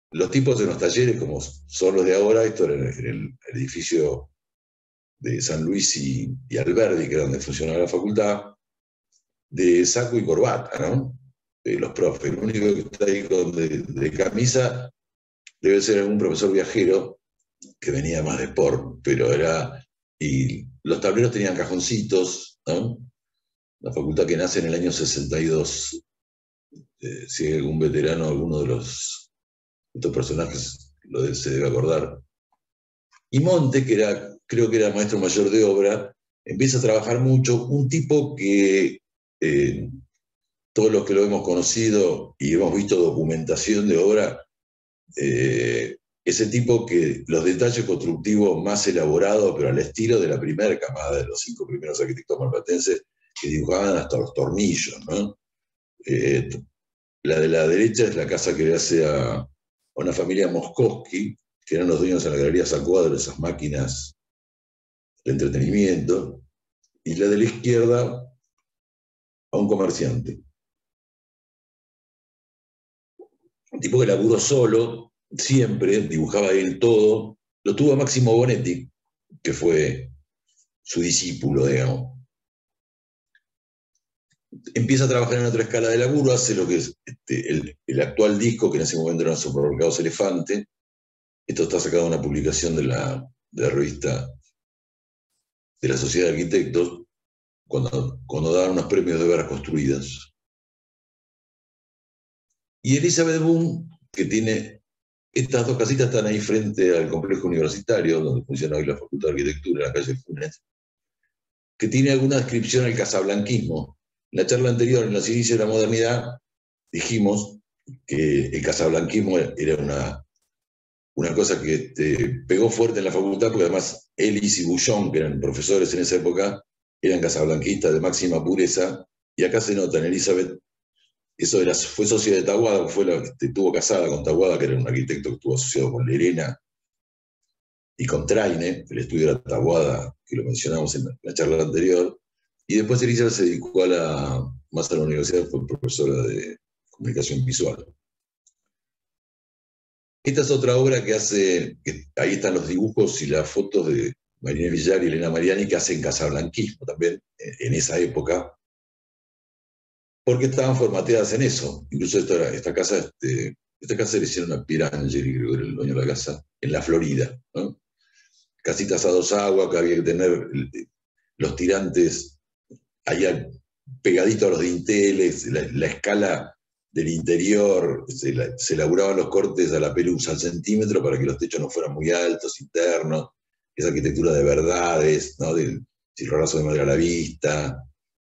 los tipos de los talleres, como son los de ahora, esto era en el edificio de San Luis y Alberdi, que era donde funcionaba la facultad, de saco y corbata, ¿no? Los profes. El único que está ahí de camisa debe ser algún profesor viajero que venía más de sport, pero era. Y los tableros tenían cajoncitos, ¿no? La facultad que nace en el año 62. Si hay algún veterano, alguno de estos personajes se debe acordar. Y Monte, creo que era maestro mayor de obra, empieza a trabajar mucho, un tipo que todos los que lo hemos conocido y hemos visto documentación de obra, ese tipo que los detalles constructivos más elaborados, pero al estilo de la primera camada de los 5 primeros arquitectos marplatenses que dibujaban hasta los tornillos, ¿no? La de la derecha es la casa que le hace a una familia Moskowski, que eran los dueños de la Galería Sacuadro, de esas máquinas de entretenimiento, y la de la izquierda a un comerciante. Un tipo que laburó solo, siempre, dibujaba él todo. Lo tuvo a Máximo Bonetti, que fue su discípulo, digamos. Empieza a trabajar en otra escala de laburo, hace lo que es el actual disco, que en ese momento eran Supermercados Elefante. Esto está sacado de una publicación de la revista de la Sociedad de Arquitectos, cuando daban unos premios de obras construidas. Y Elizabeth Boone, que tiene estas dos casitas, están ahí frente al complejo universitario, donde funciona hoy la Facultad de Arquitectura, en la calle Funes, que tiene alguna descripción al casablanquismo. En la charla anterior, en los inicios de la modernidad, dijimos que el casablanquismo era una cosa que pegó fuerte en la facultad, porque además Ellis y Bouchon, que eran profesores en esa época, eran casablanquistas de máxima pureza, y acá se nota en Elizabeth. Eso fue socia de Taboada, estuvo casada con Taboada, que era un arquitecto que estuvo asociado con Lerena y con Traine, el estudio de la Taboada, que lo mencionamos en la charla anterior. Y después Elizabeth se dedicó más a la universidad, fue profesora de comunicación visual. Esta es otra obra que hace, ahí están los dibujos y las fotos de Marina Villar y Elena Mariani, que hacen casablanquismo también en esa época, porque estaban formateadas en eso. Incluso esta casa le hicieron a Pirangeli, creo que era el dueño de la casa, en la Florida, ¿no? Casitas a 2 aguas, que había que tener los tirantes allá pegaditos a los dinteles, la escala del interior, se elaboraban los cortes a la pelusa, al centímetro, para que los techos no fueran muy altos, internos, esa arquitectura de verdades, ¿no? Del chirrorazo de madera a la vista.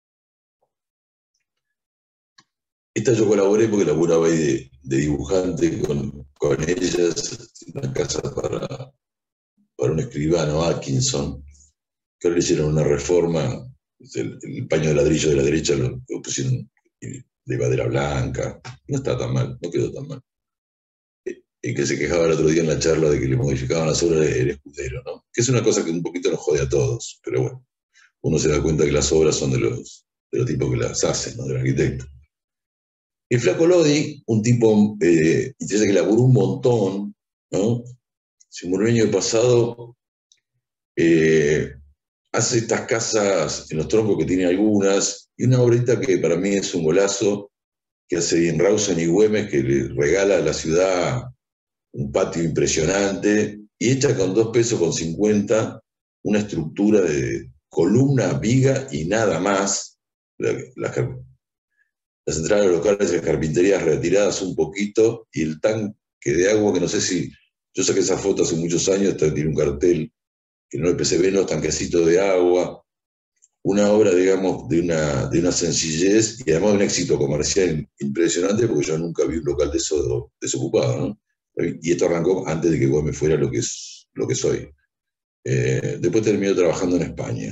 Esta yo colaboré porque laburaba ahí de dibujante con ellas, una casa para un escribano, Atkinson, que ahora le hicieron una reforma, el paño de ladrillo de la derecha lo pusieron de madera blanca, no está tan mal, no quedó tan mal. El que se quejaba el otro día en la charla de que le modificaban las obras era el escudero, ¿no? Que es una cosa que un poquito nos jode a todos, pero bueno, uno se da cuenta que las obras son de los tipos que las hacen, ¿no? Del arquitecto. El Flaco Lodi, un tipo que laburó un montón, ¿no? Se murió el año pasado, hace estas casas en los troncos, que tiene algunas, y una obrita que para mí es un golazo, que hace en Rawson y Güemes, que le regala a la ciudad un patio impresionante, y hecha con 2,50 pesos una estructura de columna, viga y nada más. Las entradas locales y las carpinterías retiradas un poquito, y el tanque de agua, que no sé si, yo saqué esa foto hace muchos años, tiene un cartel que no se ven los tanquecitos de agua, una obra, digamos, de una sencillez y además de un éxito comercial impresionante, porque yo nunca vi un local de eso desocupado, ¿no? Y esto arrancó antes de que Güemes fuera lo que soy. Después terminó trabajando en España.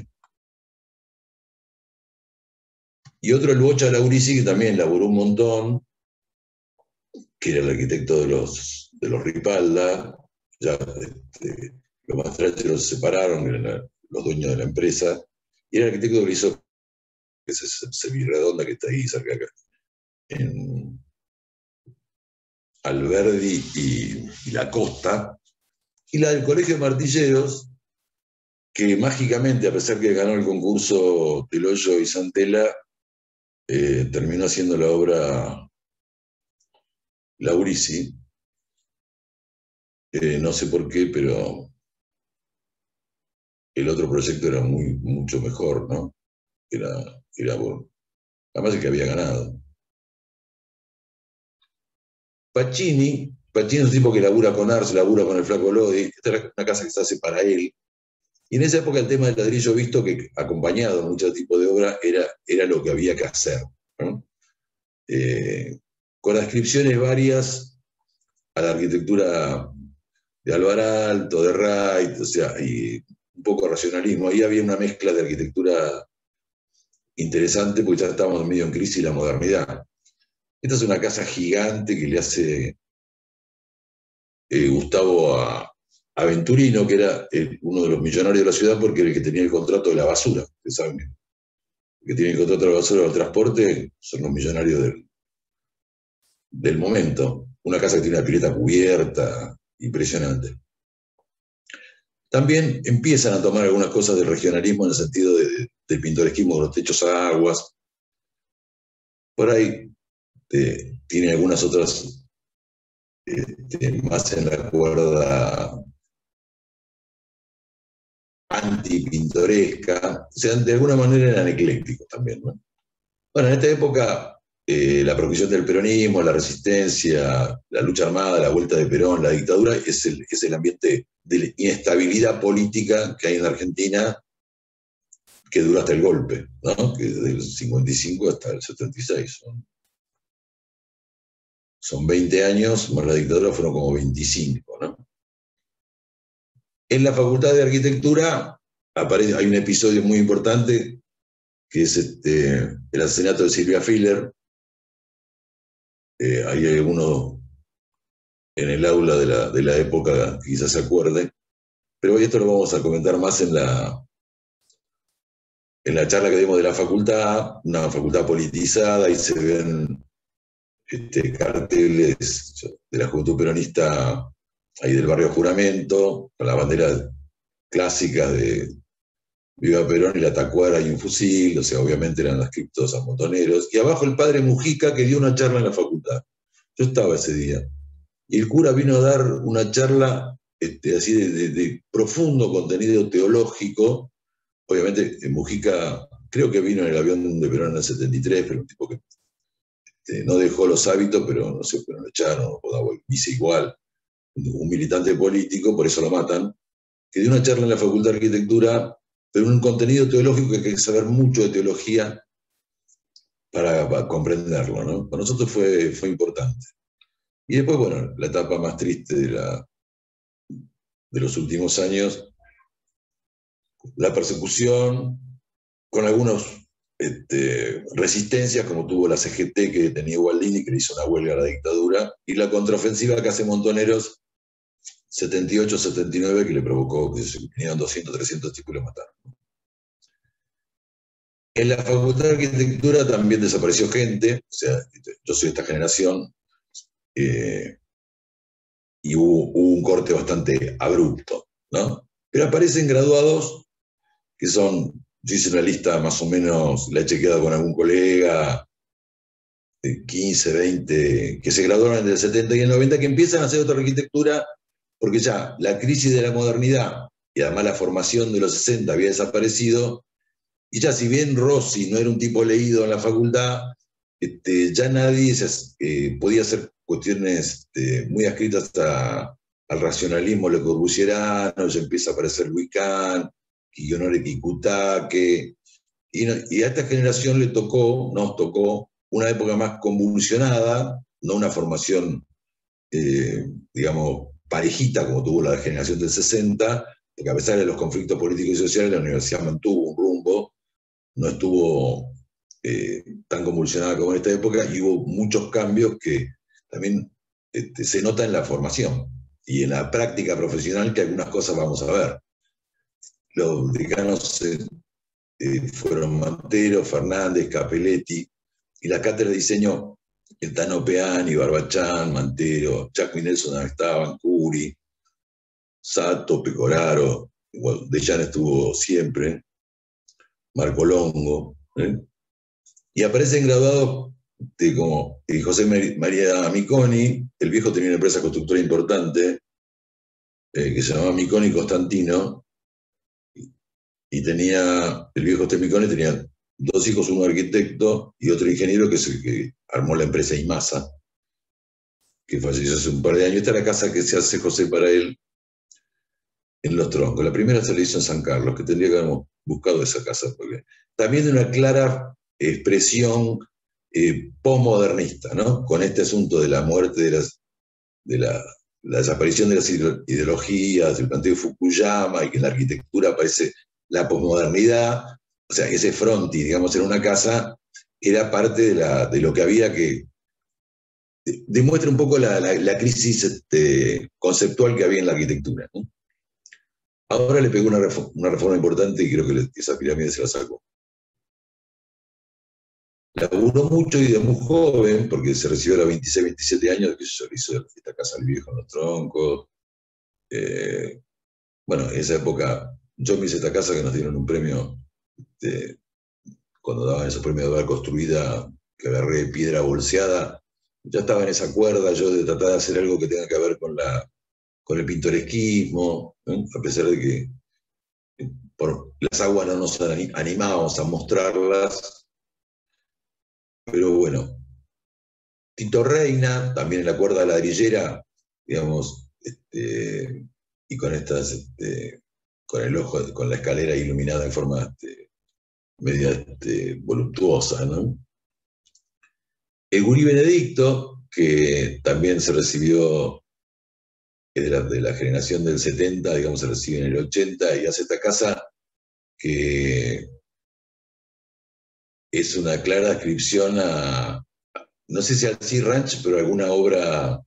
Y otro, el Bocha Laurici, que también laburó un montón, que era el arquitecto de los Ripalda. Ya los Mastracci se separaron, eran los dueños de la empresa, y era el arquitecto que lo hizo, que es Semirredonda, que está ahí cerca acá, Alberdi y La Costa, y la del Colegio de Martilleros, que mágicamente, a pesar que ganó el concurso Teloyo y Santela, terminó haciendo la obra Laurici. No sé por qué, pero el otro proyecto era mucho mejor, ¿no? Era bueno. Además es que había ganado. Pacini es un tipo que labura con Ars, labura con el Flaco Lodi. Esta era una casa que se hace para él. Y en esa época el tema del ladrillo visto, que acompañado de muchos tipos de obra, era lo que había que hacer, ¿no? Con ascripciones varias a la arquitectura de Alvaralto, de Wright, o sea, y un poco de racionalismo. Ahí había una mezcla de arquitectura interesante porque ya estábamos medio en crisis la modernidad. Esta es una casa gigante que le hace Gustavo a Venturino, que era uno de los millonarios de la ciudad porque era el que tenía el contrato de la basura. Ustedes saben que tiene el contrato de la basura del transporte, son los millonarios del momento. Una casa que tiene una pileta cubierta, impresionante. También empiezan a tomar algunas cosas del regionalismo en el sentido del pintoresquismo de los techos a aguas. Por ahí tiene algunas otras más en la cuerda antipintoresca. O sea, de alguna manera eran eclécticos también, ¿no? Bueno, en esta época la progresión del peronismo, la resistencia, la lucha armada, la vuelta de Perón, la dictadura, es el ambiente de inestabilidad política que hay en Argentina, que dura hasta el golpe, ¿no? Que desde el 55 hasta el 76. Son 20 años, más la dictadura fueron como 25, ¿no? En la Facultad de Arquitectura hay un episodio muy importante, que es el asesinato de Silvia Filler. Hay alguno en el aula de la época que quizás se acuerde, pero hoy esto lo vamos a comentar más en la charla que dimos de la facultad, una facultad politizada, y se ven carteles de la Juventud Peronista ahí del barrio Juramento, con la bandera clásica de Viva Perón y la tacuara y un fusil, o sea, obviamente eran adscriptos a montoneros, y abajo el padre Mujica, que dio una charla en la facultad. Yo estaba ese día, y el cura vino a dar una charla así de profundo contenido teológico. Obviamente Mujica creo que vino en el avión de Perón en el 73, pero un tipo que no dejó los hábitos, pero no sé, pero lo echaron, o dice igual, un militante político, por eso lo matan, que dio una charla en la Facultad de Arquitectura, pero un contenido teológico que hay que saber mucho de teología para comprenderlo, ¿no? Para nosotros fue importante. Y después, bueno, la etapa más triste de los últimos años, la persecución, con algunas resistencias, como tuvo la CGT, que tenía Gualdini, que le hizo una huelga a la dictadura, y la contraofensiva que hace Montoneros 78-79, que le provocó que se vinieron 200, 300 tipos y lo mataron. En la Facultad de Arquitectura también desapareció gente, o sea, yo soy de esta generación, y hubo un corte bastante abrupto, ¿no? Pero aparecen graduados que son, yo hice una lista más o menos, la he chequeado con algún colega, 15, 20, que se graduaron entre el 70 y el 90, que empiezan a hacer otra arquitectura, porque ya la crisis de la modernidad y además la formación de los 60 había desaparecido, y ya si bien Rossi no era un tipo leído en la facultad, ya nadie podía hacer cuestiones muy adscritas al racionalismo le corbusierano, ya empieza a aparecer Luis Kahn, Kiyonori Kikutake, y a esta generación nos tocó una época más convulsionada, no una formación, digamos, parejita como tuvo la generación del 60, porque a pesar de los conflictos políticos y sociales, la universidad mantuvo un rumbo, no estuvo tan convulsionada como en esta época, y hubo muchos cambios que también se nota en la formación y en la práctica profesional, que algunas cosas vamos a ver. Los decanos fueron Mantero, Fernández, Capelletti, y la cátedra de diseño el Tano Peani, Barbachán, Mantero, Chaco y Nelson estaban, Curi, Sato, Pecoraro, bueno, Dejan estuvo siempre, Marco Longo, ¿eh? Y aparecen graduados como José María Miconi. El viejo tenía una empresa constructora importante que se llamaba Miconi Constantino, y tenía, el viejo Miconi tenía dos hijos, uno arquitecto y otro ingeniero, que es el que armó la empresa Imasa, que falleció hace un par de años. Esta es la casa que se hace José para él en Los Troncos. La primera se la hizo en San Carlos, que tendría que haber buscado esa casa, porque también de una clara expresión postmodernista, ¿no? Con este asunto de la muerte la desaparición de las ideologías, el planteo de Fukuyama, y que en la arquitectura aparece la posmodernidad. O sea, ese frontis, digamos, en una casa era parte de lo que había que demuestra un poco la crisis conceptual que había en la arquitectura, ¿no? Ahora le pegó una reforma importante y creo que esa pirámide se la sacó. Laburó mucho y de muy joven, porque se recibió a los 26, 27 años, que se hizo esta casa del viejo en Los Troncos. Bueno, en esa época yo me hice esta casa que nos dieron un premio, cuando daban esos premios de obra construida, que agarré piedra bolseada. Ya estaba en esa cuerda yo de tratar de hacer algo que tenga que ver con el pintoresquismo, ¿eh? A pesar de que por las aguas no nos animábamos a mostrarlas. Pero bueno, Tito Reina, también en la cuerda ladrillera, digamos, y con estas, con el ojo, con la escalera iluminada en forma media voluptuosa, ¿no? El Gurí Benedicto, que también se recibió de la generación del 70, digamos, se recibe en el 80 y hace esta casa que es una clara descripción no sé si al Sea Ranch, pero alguna obra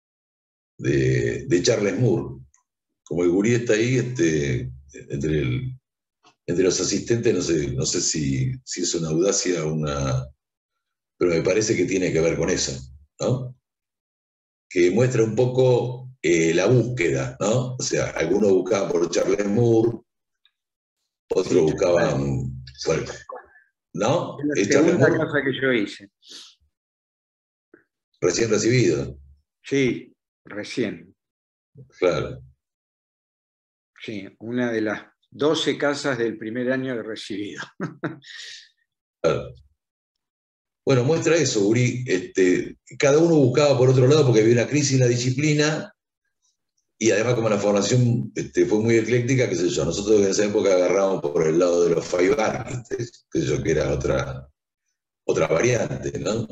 de Charles Moore. Como el Gurí está ahí, entre los asistentes, no sé si es una audacia o pero me parece que tiene que ver con eso, ¿no? Que muestra un poco la búsqueda, ¿no? O sea, algunos buscaban por Charles Moore, otros sí, buscaban, bueno, ¿no? Es la segunda casa que yo hice. Recién recibido. Sí, recién. Claro. Sí, una de las 12 casas del primer año de recibido. Claro. Bueno, muestra eso, Uri. Cada uno buscaba por otro lado porque había una crisis en la disciplina, y además como la formación fue muy ecléctica, qué sé yo, nosotros en esa época agarramos por el lado de los five architects, qué sé yo, que era otra variante, ¿no?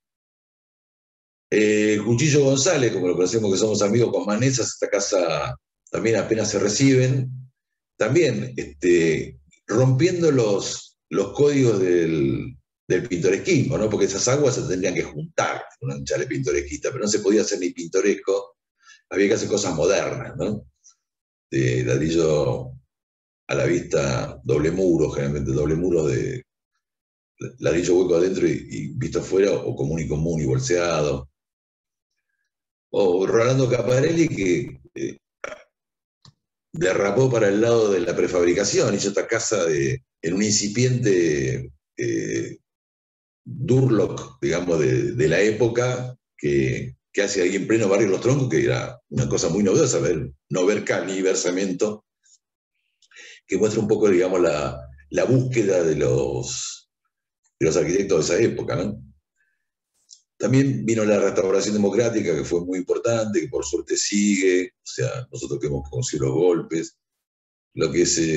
Cuchillo González, como lo conocemos, que somos amigos con Manesas, esta casa también apenas se reciben, también rompiendo los códigos del pintoresquismo, ¿no? Porque esas aguas se tendrían que juntar en un chale pintoresquista, pero no se podía hacer ni pintoresco, había que hacer cosas modernas, ¿no? De ladrillo a la vista, doble muro, generalmente doble muro de ladrillo hueco adentro y visto afuera, o común y bolseado. O Rolando Caparelli, que derrapó para el lado de la prefabricación, hizo esta casa en un incipiente Durlock, digamos, de la época, que hace ahí en pleno barrio Los Troncos, que era una cosa muy novedosa, no ver caliversamento, que muestra un poco, digamos, la búsqueda de los arquitectos de esa época, ¿no? También vino la restauración democrática, que fue muy importante, que por suerte sigue, o sea, nosotros que hemos conocido los golpes, lo que es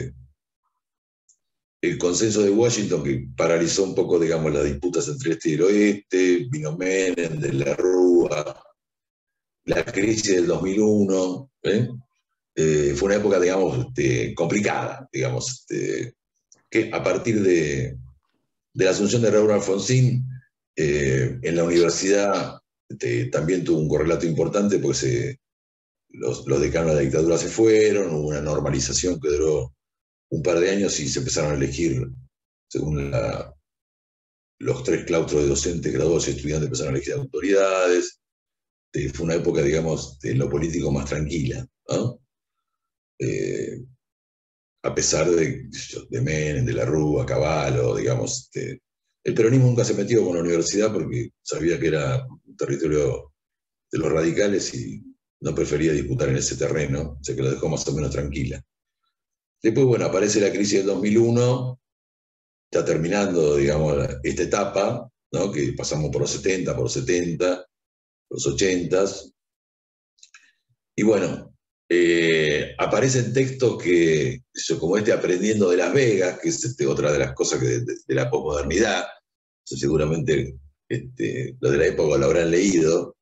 el consenso de Washington, que paralizó un poco, digamos, las disputas entre este y el oeste, vino Menem, de la Rúa, la crisis del 2001, fue una época, digamos, complicada, digamos, que a partir de la asunción de Raúl Alfonsín, en la universidad también tuvo un correlato importante, porque los decanos de la dictadura se fueron, hubo una normalización que duró un par de años y se empezaron a elegir según los 3 claustros de docentes, graduados y estudiantes empezaron a elegir autoridades. Fue una época, digamos, en lo político más tranquila, ¿no? A pesar de Menem, de la Rúa, Cavallo, digamos, el peronismo nunca se metió con la universidad porque sabía que era un territorio de los radicales y no prefería disputar en ese terreno, o sea que lo dejó más o menos tranquila. Después, bueno, aparece la crisis del 2001, está terminando, digamos, esta etapa, ¿no? Que pasamos por los 70, por los 70, los 80, y bueno, aparecen textos que, como Aprendiendo de Las Vegas, que es otra de las cosas de la posmodernidad, seguramente los de la época lo habrán leído,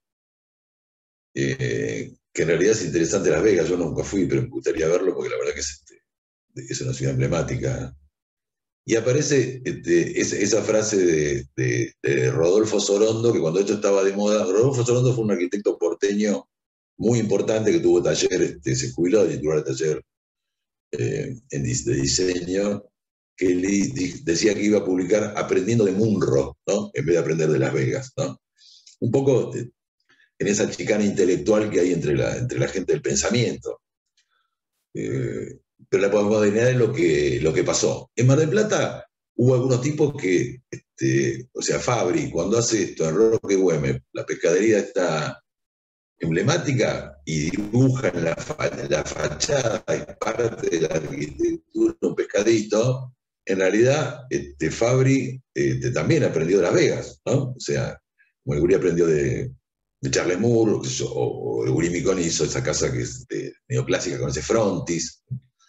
que en realidad es interesante Las Vegas, yo nunca fui, pero me gustaría verlo porque la verdad que es una ciudad emblemática. Y aparece esa frase de Rodolfo Sorondo, que cuando esto estaba de moda, Rodolfo Sorondo fue un arquitecto porteño muy importante que tuvo taller, se jubiló de titular de taller de diseño, que decía que iba a publicar Aprendiendo de Munro, ¿no? En vez de aprender de Las Vegas, ¿no? Un poco en esa chicana intelectual que hay entre la gente del pensamiento. Pero la posmodernidad es lo que pasó. En Mar del Plata hubo algunos tipos que, o sea, Fabri, cuando hace esto en Roque Güemes, la pescadería está emblemática y dibuja en la fachada, es parte de la arquitectura, un pescadito. En realidad, Fabri también aprendió de Las Vegas, ¿no? O sea, como el Guri aprendió de Charles Moore, o el Guri Miconi hizo esa casa que es neoclásica con ese frontis.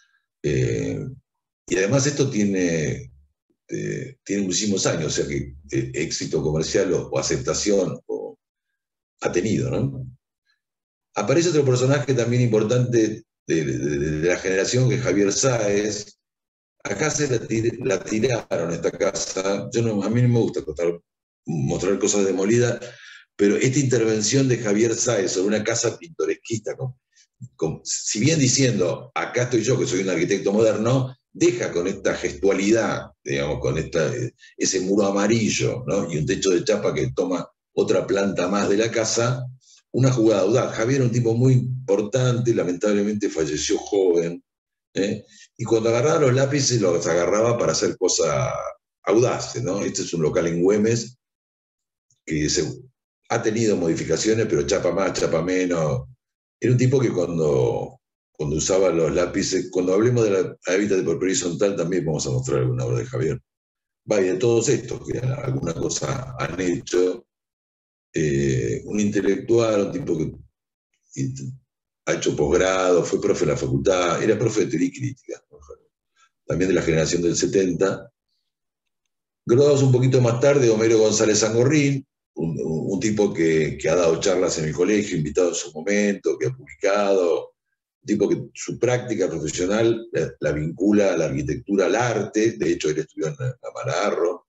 Y además esto tiene muchísimos años, o sea que éxito comercial o aceptación ha tenido, ¿no? Aparece otro personaje también importante de la generación, que es Javier Sáez. Acá se la tiraron esta casa. A mí no me gusta mostrar cosas demolidas, pero esta intervención de Javier Sáez sobre una casa pintoresquista, si bien diciendo, acá estoy yo, que soy un arquitecto moderno, deja con esta gestualidad, digamos, con ese muro amarillo, ¿no? Y un techo de chapa que toma otra planta más de la casa, una jugada audaz. Javier era un tipo muy importante, lamentablemente falleció joven, ¿eh? Y cuando agarraba los lápices los agarraba para hacer cosas audaces, ¿no? Este es un local en Güemes que ha tenido modificaciones, pero chapa más, chapa menos. Era un tipo que cuando usaba los lápices, cuando hablemos de la hábitat por horizontal también vamos a mostrar alguna obra de Javier. Y de todos estos que alguna cosa han hecho, un intelectual, un tipo que ha hecho posgrado, fue profe de la facultad, era profe de teoría y crítica, ¿no? También de la generación del 70. Graduados un poquito más tarde, Homero González Sangorrín, un tipo que ha dado charlas en el colegio, invitado en su momento, que ha publicado, un tipo que su práctica profesional la vincula a la arquitectura, al arte. De hecho, él estudió en la Maraarro.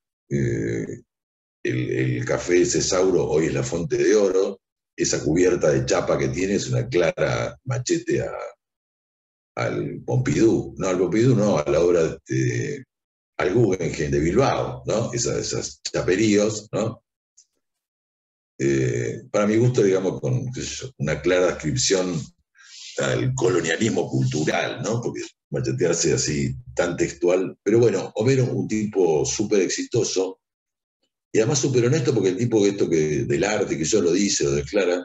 El café Cesauro hoy es la Fuente de Oro. Esa cubierta de chapa que tiene es una clara machete al Pompidou. No, al Pompidou no, a la obra al Guggenheim de Bilbao, ¿no? Esas chaperíos, ¿no? Para mi gusto, digamos, con una clara descripción al colonialismo cultural, ¿no? Porque machetearse así tan textual. Pero bueno, Homero, un tipo súper exitoso y además súper honesto, porque el tipo del arte, que yo lo dice, lo declara,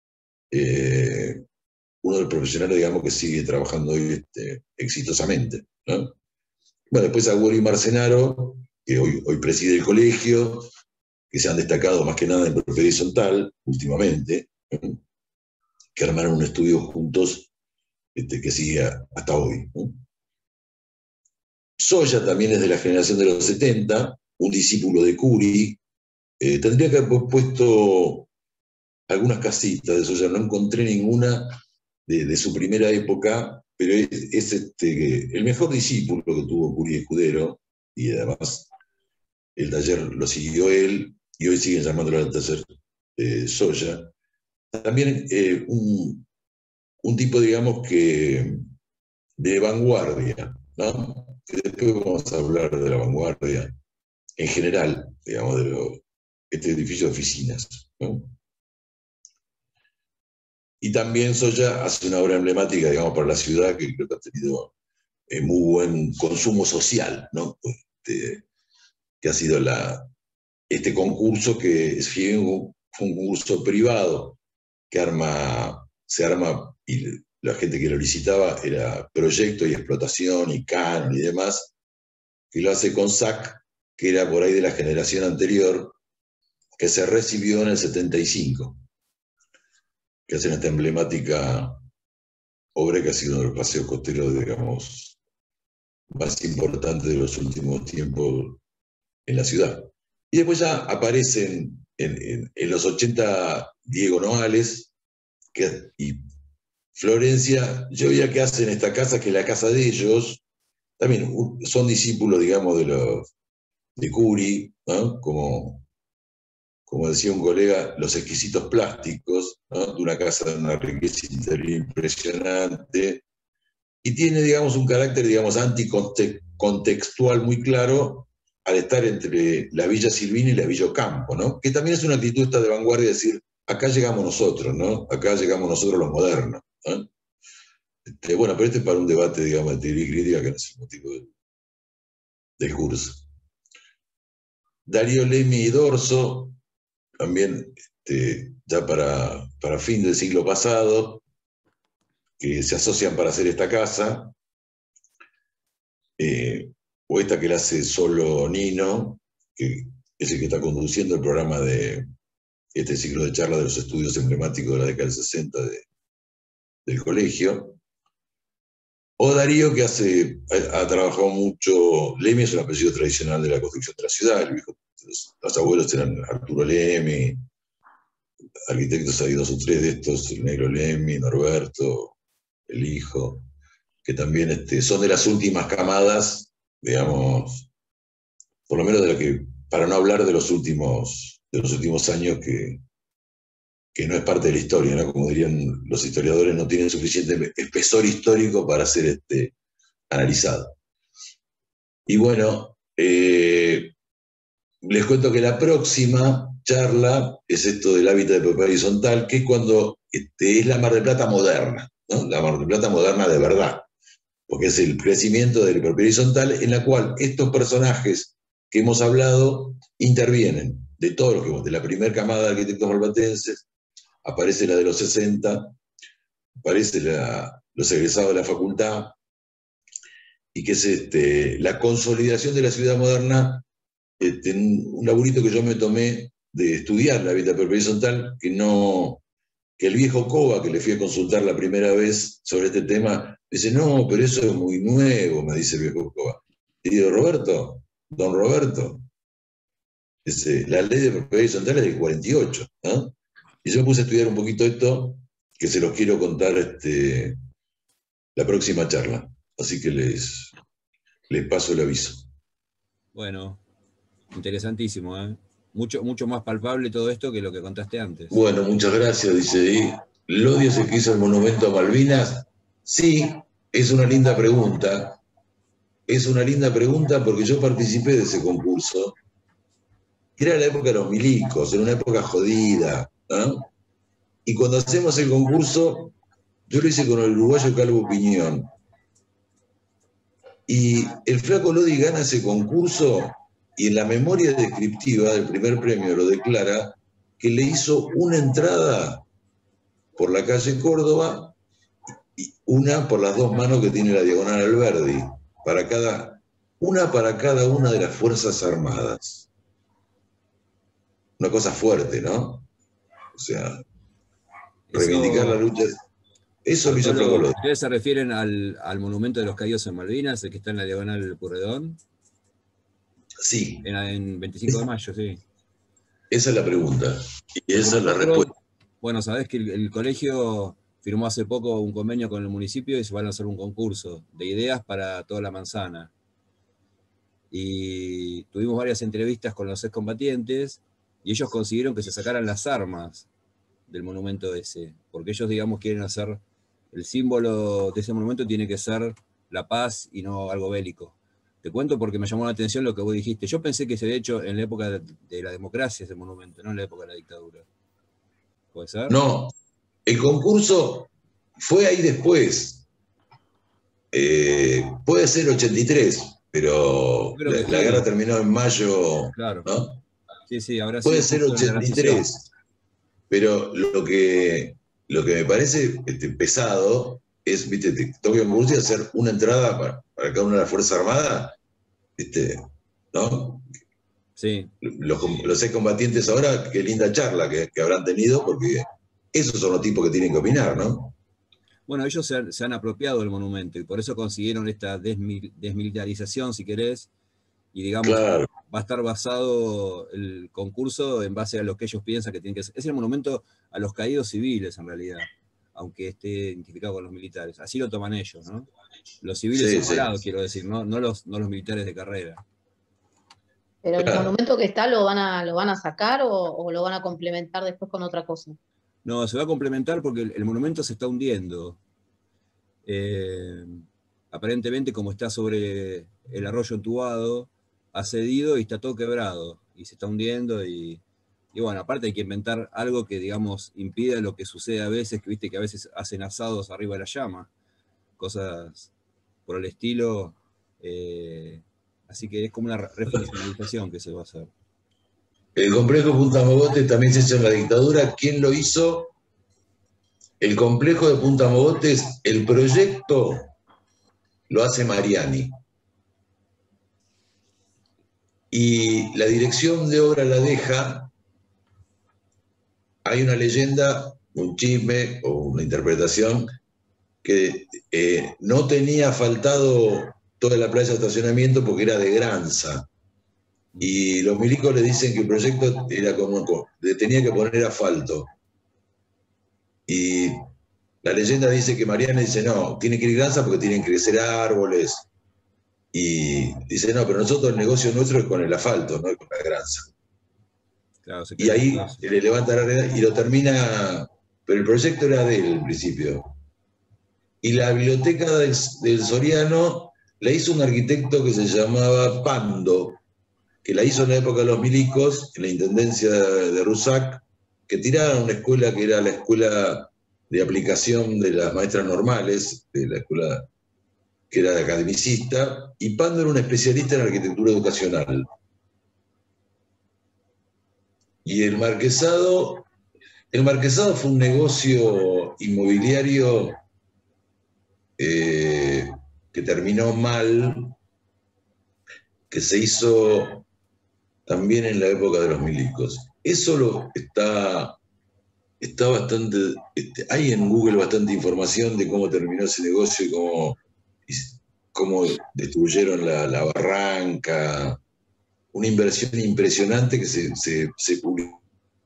uno de los profesionales, digamos, que sigue trabajando hoy exitosamente, ¿no? Bueno, después a Willy Marcenaro, que hoy preside el colegio, que se han destacado más que nada en propiedad horizontal últimamente, ¿no? Que armaron un estudio juntos que sigue hasta hoy, ¿no? Soya también es de la generación de los 70, un discípulo de Curi. Tendría que haber puesto algunas casitas de Soya, no encontré ninguna de su primera época, pero es el mejor discípulo que tuvo Curi Escudero, y además el taller lo siguió él, y hoy siguen llamándolo al taller Soya. También un tipo, digamos, que de vanguardia, ¿no? Que después vamos a hablar de la vanguardia. en general, digamos, este edificio de oficinas, ¿no? Y también Soya hace una obra emblemática, digamos, para la ciudad que creo que ha tenido muy buen consumo social, ¿no? Que ha sido este concurso que fue un concurso privado que se arma y la gente que lo licitaba era Proyecto y Explotación y Canon y demás, que lo hace con SAC, que era por ahí de la generación anterior, que se recibió en el 75, que hacen esta emblemática obra que ha sido uno de los paseos costeros, digamos, más importantes de los últimos tiempos en la ciudad. Y después ya aparecen en los 80 Diego Noales y Florencia. Yo veía que hacen esta casa, que es la casa de ellos. También son discípulos, digamos, de Curi, ¿no? Como decía un colega, los exquisitos plásticos, ¿no? De una casa de una riqueza interior impresionante. Y tiene, digamos, un carácter, digamos, anticontextual muy claro al estar entre la Villa Silvina y la Villa Ocampo, ¿no? Que también es una actitud esta de vanguardia, de decir, acá llegamos nosotros, ¿no? Acá llegamos nosotros los modernos, ¿no? Bueno, pero este es para un debate, digamos, de teoría y crítica, que no es el motivo del curso. Darío Lemmy y Dorso, también ya para fin del siglo pasado, que se asocian para hacer esta casa, o esta que la hace solo Nino, que es el que está conduciendo el programa de este ciclo de charlas de los estudios emblemáticos de la década del 60 del colegio. O Darío, que ha trabajado mucho. Lemmy es un apellido tradicional de la construcción de la ciudad. Los abuelos eran Arturo Lemmy, arquitectos hay 2 o 3 de estos, el negro Lemmy, Norberto, el hijo, que también son de las últimas camadas, digamos, por lo menos de la que, para no hablar de los últimos años, que no es parte de la historia, ¿no? Como dirían los historiadores, no tienen suficiente espesor histórico para ser analizado. Y bueno, les cuento que la próxima charla es esto del hábitat de propiedad horizontal, que es cuando es la Mar del Plata moderna, ¿no? La Mar del Plata moderna de verdad, porque es el crecimiento de la propiedad horizontal en la cual estos personajes que hemos hablado intervienen, de todos los que de la primera camada de arquitectos malplatenses, aparece la de los 60, aparece los egresados de la facultad, y que es la consolidación de la ciudad moderna, un laburito que yo me tomé de estudiar la vida horizontal, que el viejo Cova, que le fui a consultar la primera vez sobre este tema, dice, no, pero eso es muy nuevo, me dice el viejo Cova. Y digo, Roberto, don Roberto, la ley de propiedad horizontal es del 48, ¿no? Y yo me puse a estudiar un poquito esto, que se los quiero contar la próxima charla. Así que les paso el aviso. Bueno, interesantísimo, ¿eh? Mucho más palpable todo esto que lo que contaste antes. Bueno, muchas gracias, dice. ¿Y Lodi es el que hizo el monumento a Malvinas? Sí, es una linda pregunta. Es una linda pregunta porque yo participé de ese concurso. Era la época de los milicos, era una época jodida, ¿no? Y cuando hacemos el concurso, yo lo hice con el uruguayo Calvo Piñón. Y el flaco Lodi gana ese concurso y en la memoria descriptiva del primer premio lo declara que le hizo una entrada por la calle Córdoba y una por las 2 manos que tiene la diagonal Alberdi, una para cada una de las Fuerzas Armadas. Una cosa fuerte, ¿no? O sea, reivindicar la lucha. Eso lo hizo el flaco Lodi. ¿Ustedes se refieren al monumento de los caídos en Malvinas, el que está en la diagonal del Purredón? Sí. En 25 de mayo, sí. Esa es la pregunta. Y esa es la respuesta. Bueno, sabés que el colegio firmó hace poco un convenio con el municipio y se van a hacer un concurso de ideas para toda la manzana. Y tuvimos varias entrevistas con los excombatientes y ellos consiguieron que se sacaran las armas del monumento ese, porque ellos, digamos, quieren hacer el símbolo de ese monumento tiene que ser la paz y no algo bélico. Te cuento porque me llamó la atención lo que vos dijiste. Yo pensé que se había hecho en la época de la democracia ese monumento, no en la época de la dictadura. ¿Puede ser? No, el concurso fue ahí después. Puede ser 83, pero Creo que la sí. guerra terminó en mayo, Claro. ¿no? Sí, sí, ahora sí. Puede ser 83, pero lo que me parece pesado es, viste, te toca en concurso y hacer una entrada para cada una de las Fuerzas Armadas, ¿no? Sí. Los excombatientes ahora, qué linda charla que habrán tenido, porque esos son los tipos que tienen que opinar, ¿no? Bueno, ellos se han apropiado del monumento y por eso consiguieron esta desmilitarización, si querés, y digamos, Claro. va a estar basado el concurso en base a lo que ellos piensan que tiene que ser. Es el monumento a los caídos civiles, en realidad, aunque esté identificado con los militares. Así lo toman ellos, ¿no? Los civiles Sí, separados, sí. quiero decir, no los militares de carrera. Pero el Claro. monumento que está, ¿lo van a sacar o lo van a complementar después con otra cosa? No, se va a complementar porque el monumento se está hundiendo. Aparentemente, como está sobre el arroyo entubado, ha cedido y está todo quebrado. Y se está hundiendo y bueno, aparte hay que inventar algo que, digamos, impida lo que sucede a veces, que viste que a veces hacen asados arriba de la llama. Cosas por el estilo. Así que es como una refuncionalización que se va a hacer. El complejo Punta Mogotes también se hizo en la dictadura. ¿Quién lo hizo? El complejo de Punta Mogotes, el proyecto lo hace Mariani. Y la dirección de obra la deja. Hay una leyenda, un chisme o una interpretación que no tenía asfaltado toda la playa de estacionamiento porque era de Granza. Y los milicos le dicen que el proyecto era le tenía que poner asfalto. Y la leyenda dice que Mariana dice, no, tiene que ir Granza porque tienen que crecer árboles. Y dice, no, pero nosotros el negocio nuestro es con el asfalto, no es con la Granza. Claro, Y ahí le levanta la red y lo termina, pero el proyecto era de él al principio. Y la biblioteca del Soriano la hizo un arquitecto que se llamaba Pando, que la hizo en la época de los milicos, en la intendencia de Rusac, que tiraron una escuela que era la escuela de aplicación de las maestras normales, de la escuela que era de academicista, y Pando era un especialista en arquitectura educacional. Y el marquesado fue un negocio inmobiliario que terminó mal, que se hizo también en la época de los milicos. Eso está bastante, hay en Google bastante información de cómo terminó ese negocio y cómo destruyeron la barranca. Una inversión impresionante que se publicó.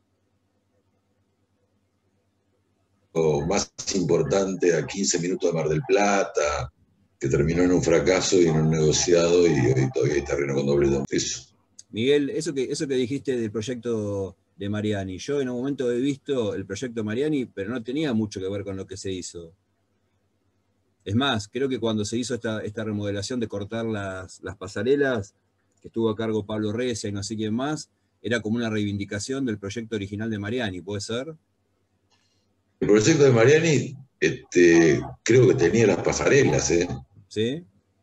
Más importante a 15 minutos de Mar del Plata, que terminó en un fracaso y en un negociado y hoy todavía está terreno con doble peso. Miguel, eso que dijiste del proyecto de Mariani, yo en un momento he visto el proyecto Mariani, pero no tenía mucho que ver con lo que se hizo. Es más, creo que cuando se hizo esta remodelación de cortar las pasarelas, que estuvo a cargo Pablo Recia y no sé quién más, era como una reivindicación del proyecto original de Mariani, ¿puede ser? El proyecto de Mariani, creo que tenía las pasarelas, ¿Sí?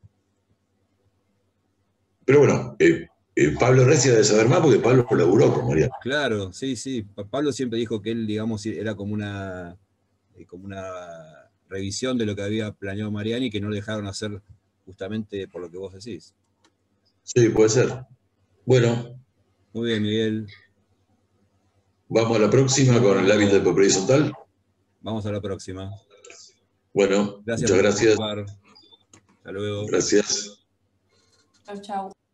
Pero bueno, Pablo Recia debe saber más porque Pablo laburó con Mariani. Claro, sí, sí. Pablo siempre dijo que él, digamos, era como una revisión de lo que había planeado Mariani, que no le dejaron hacer justamente por lo que vos decís. Sí, puede ser. Bueno. Muy bien, Miguel. Vamos a la próxima con el hábito de papel horizontal. Vamos a la próxima. Bueno, gracias muchas gracias. Hasta luego. Gracias. Chau, chau.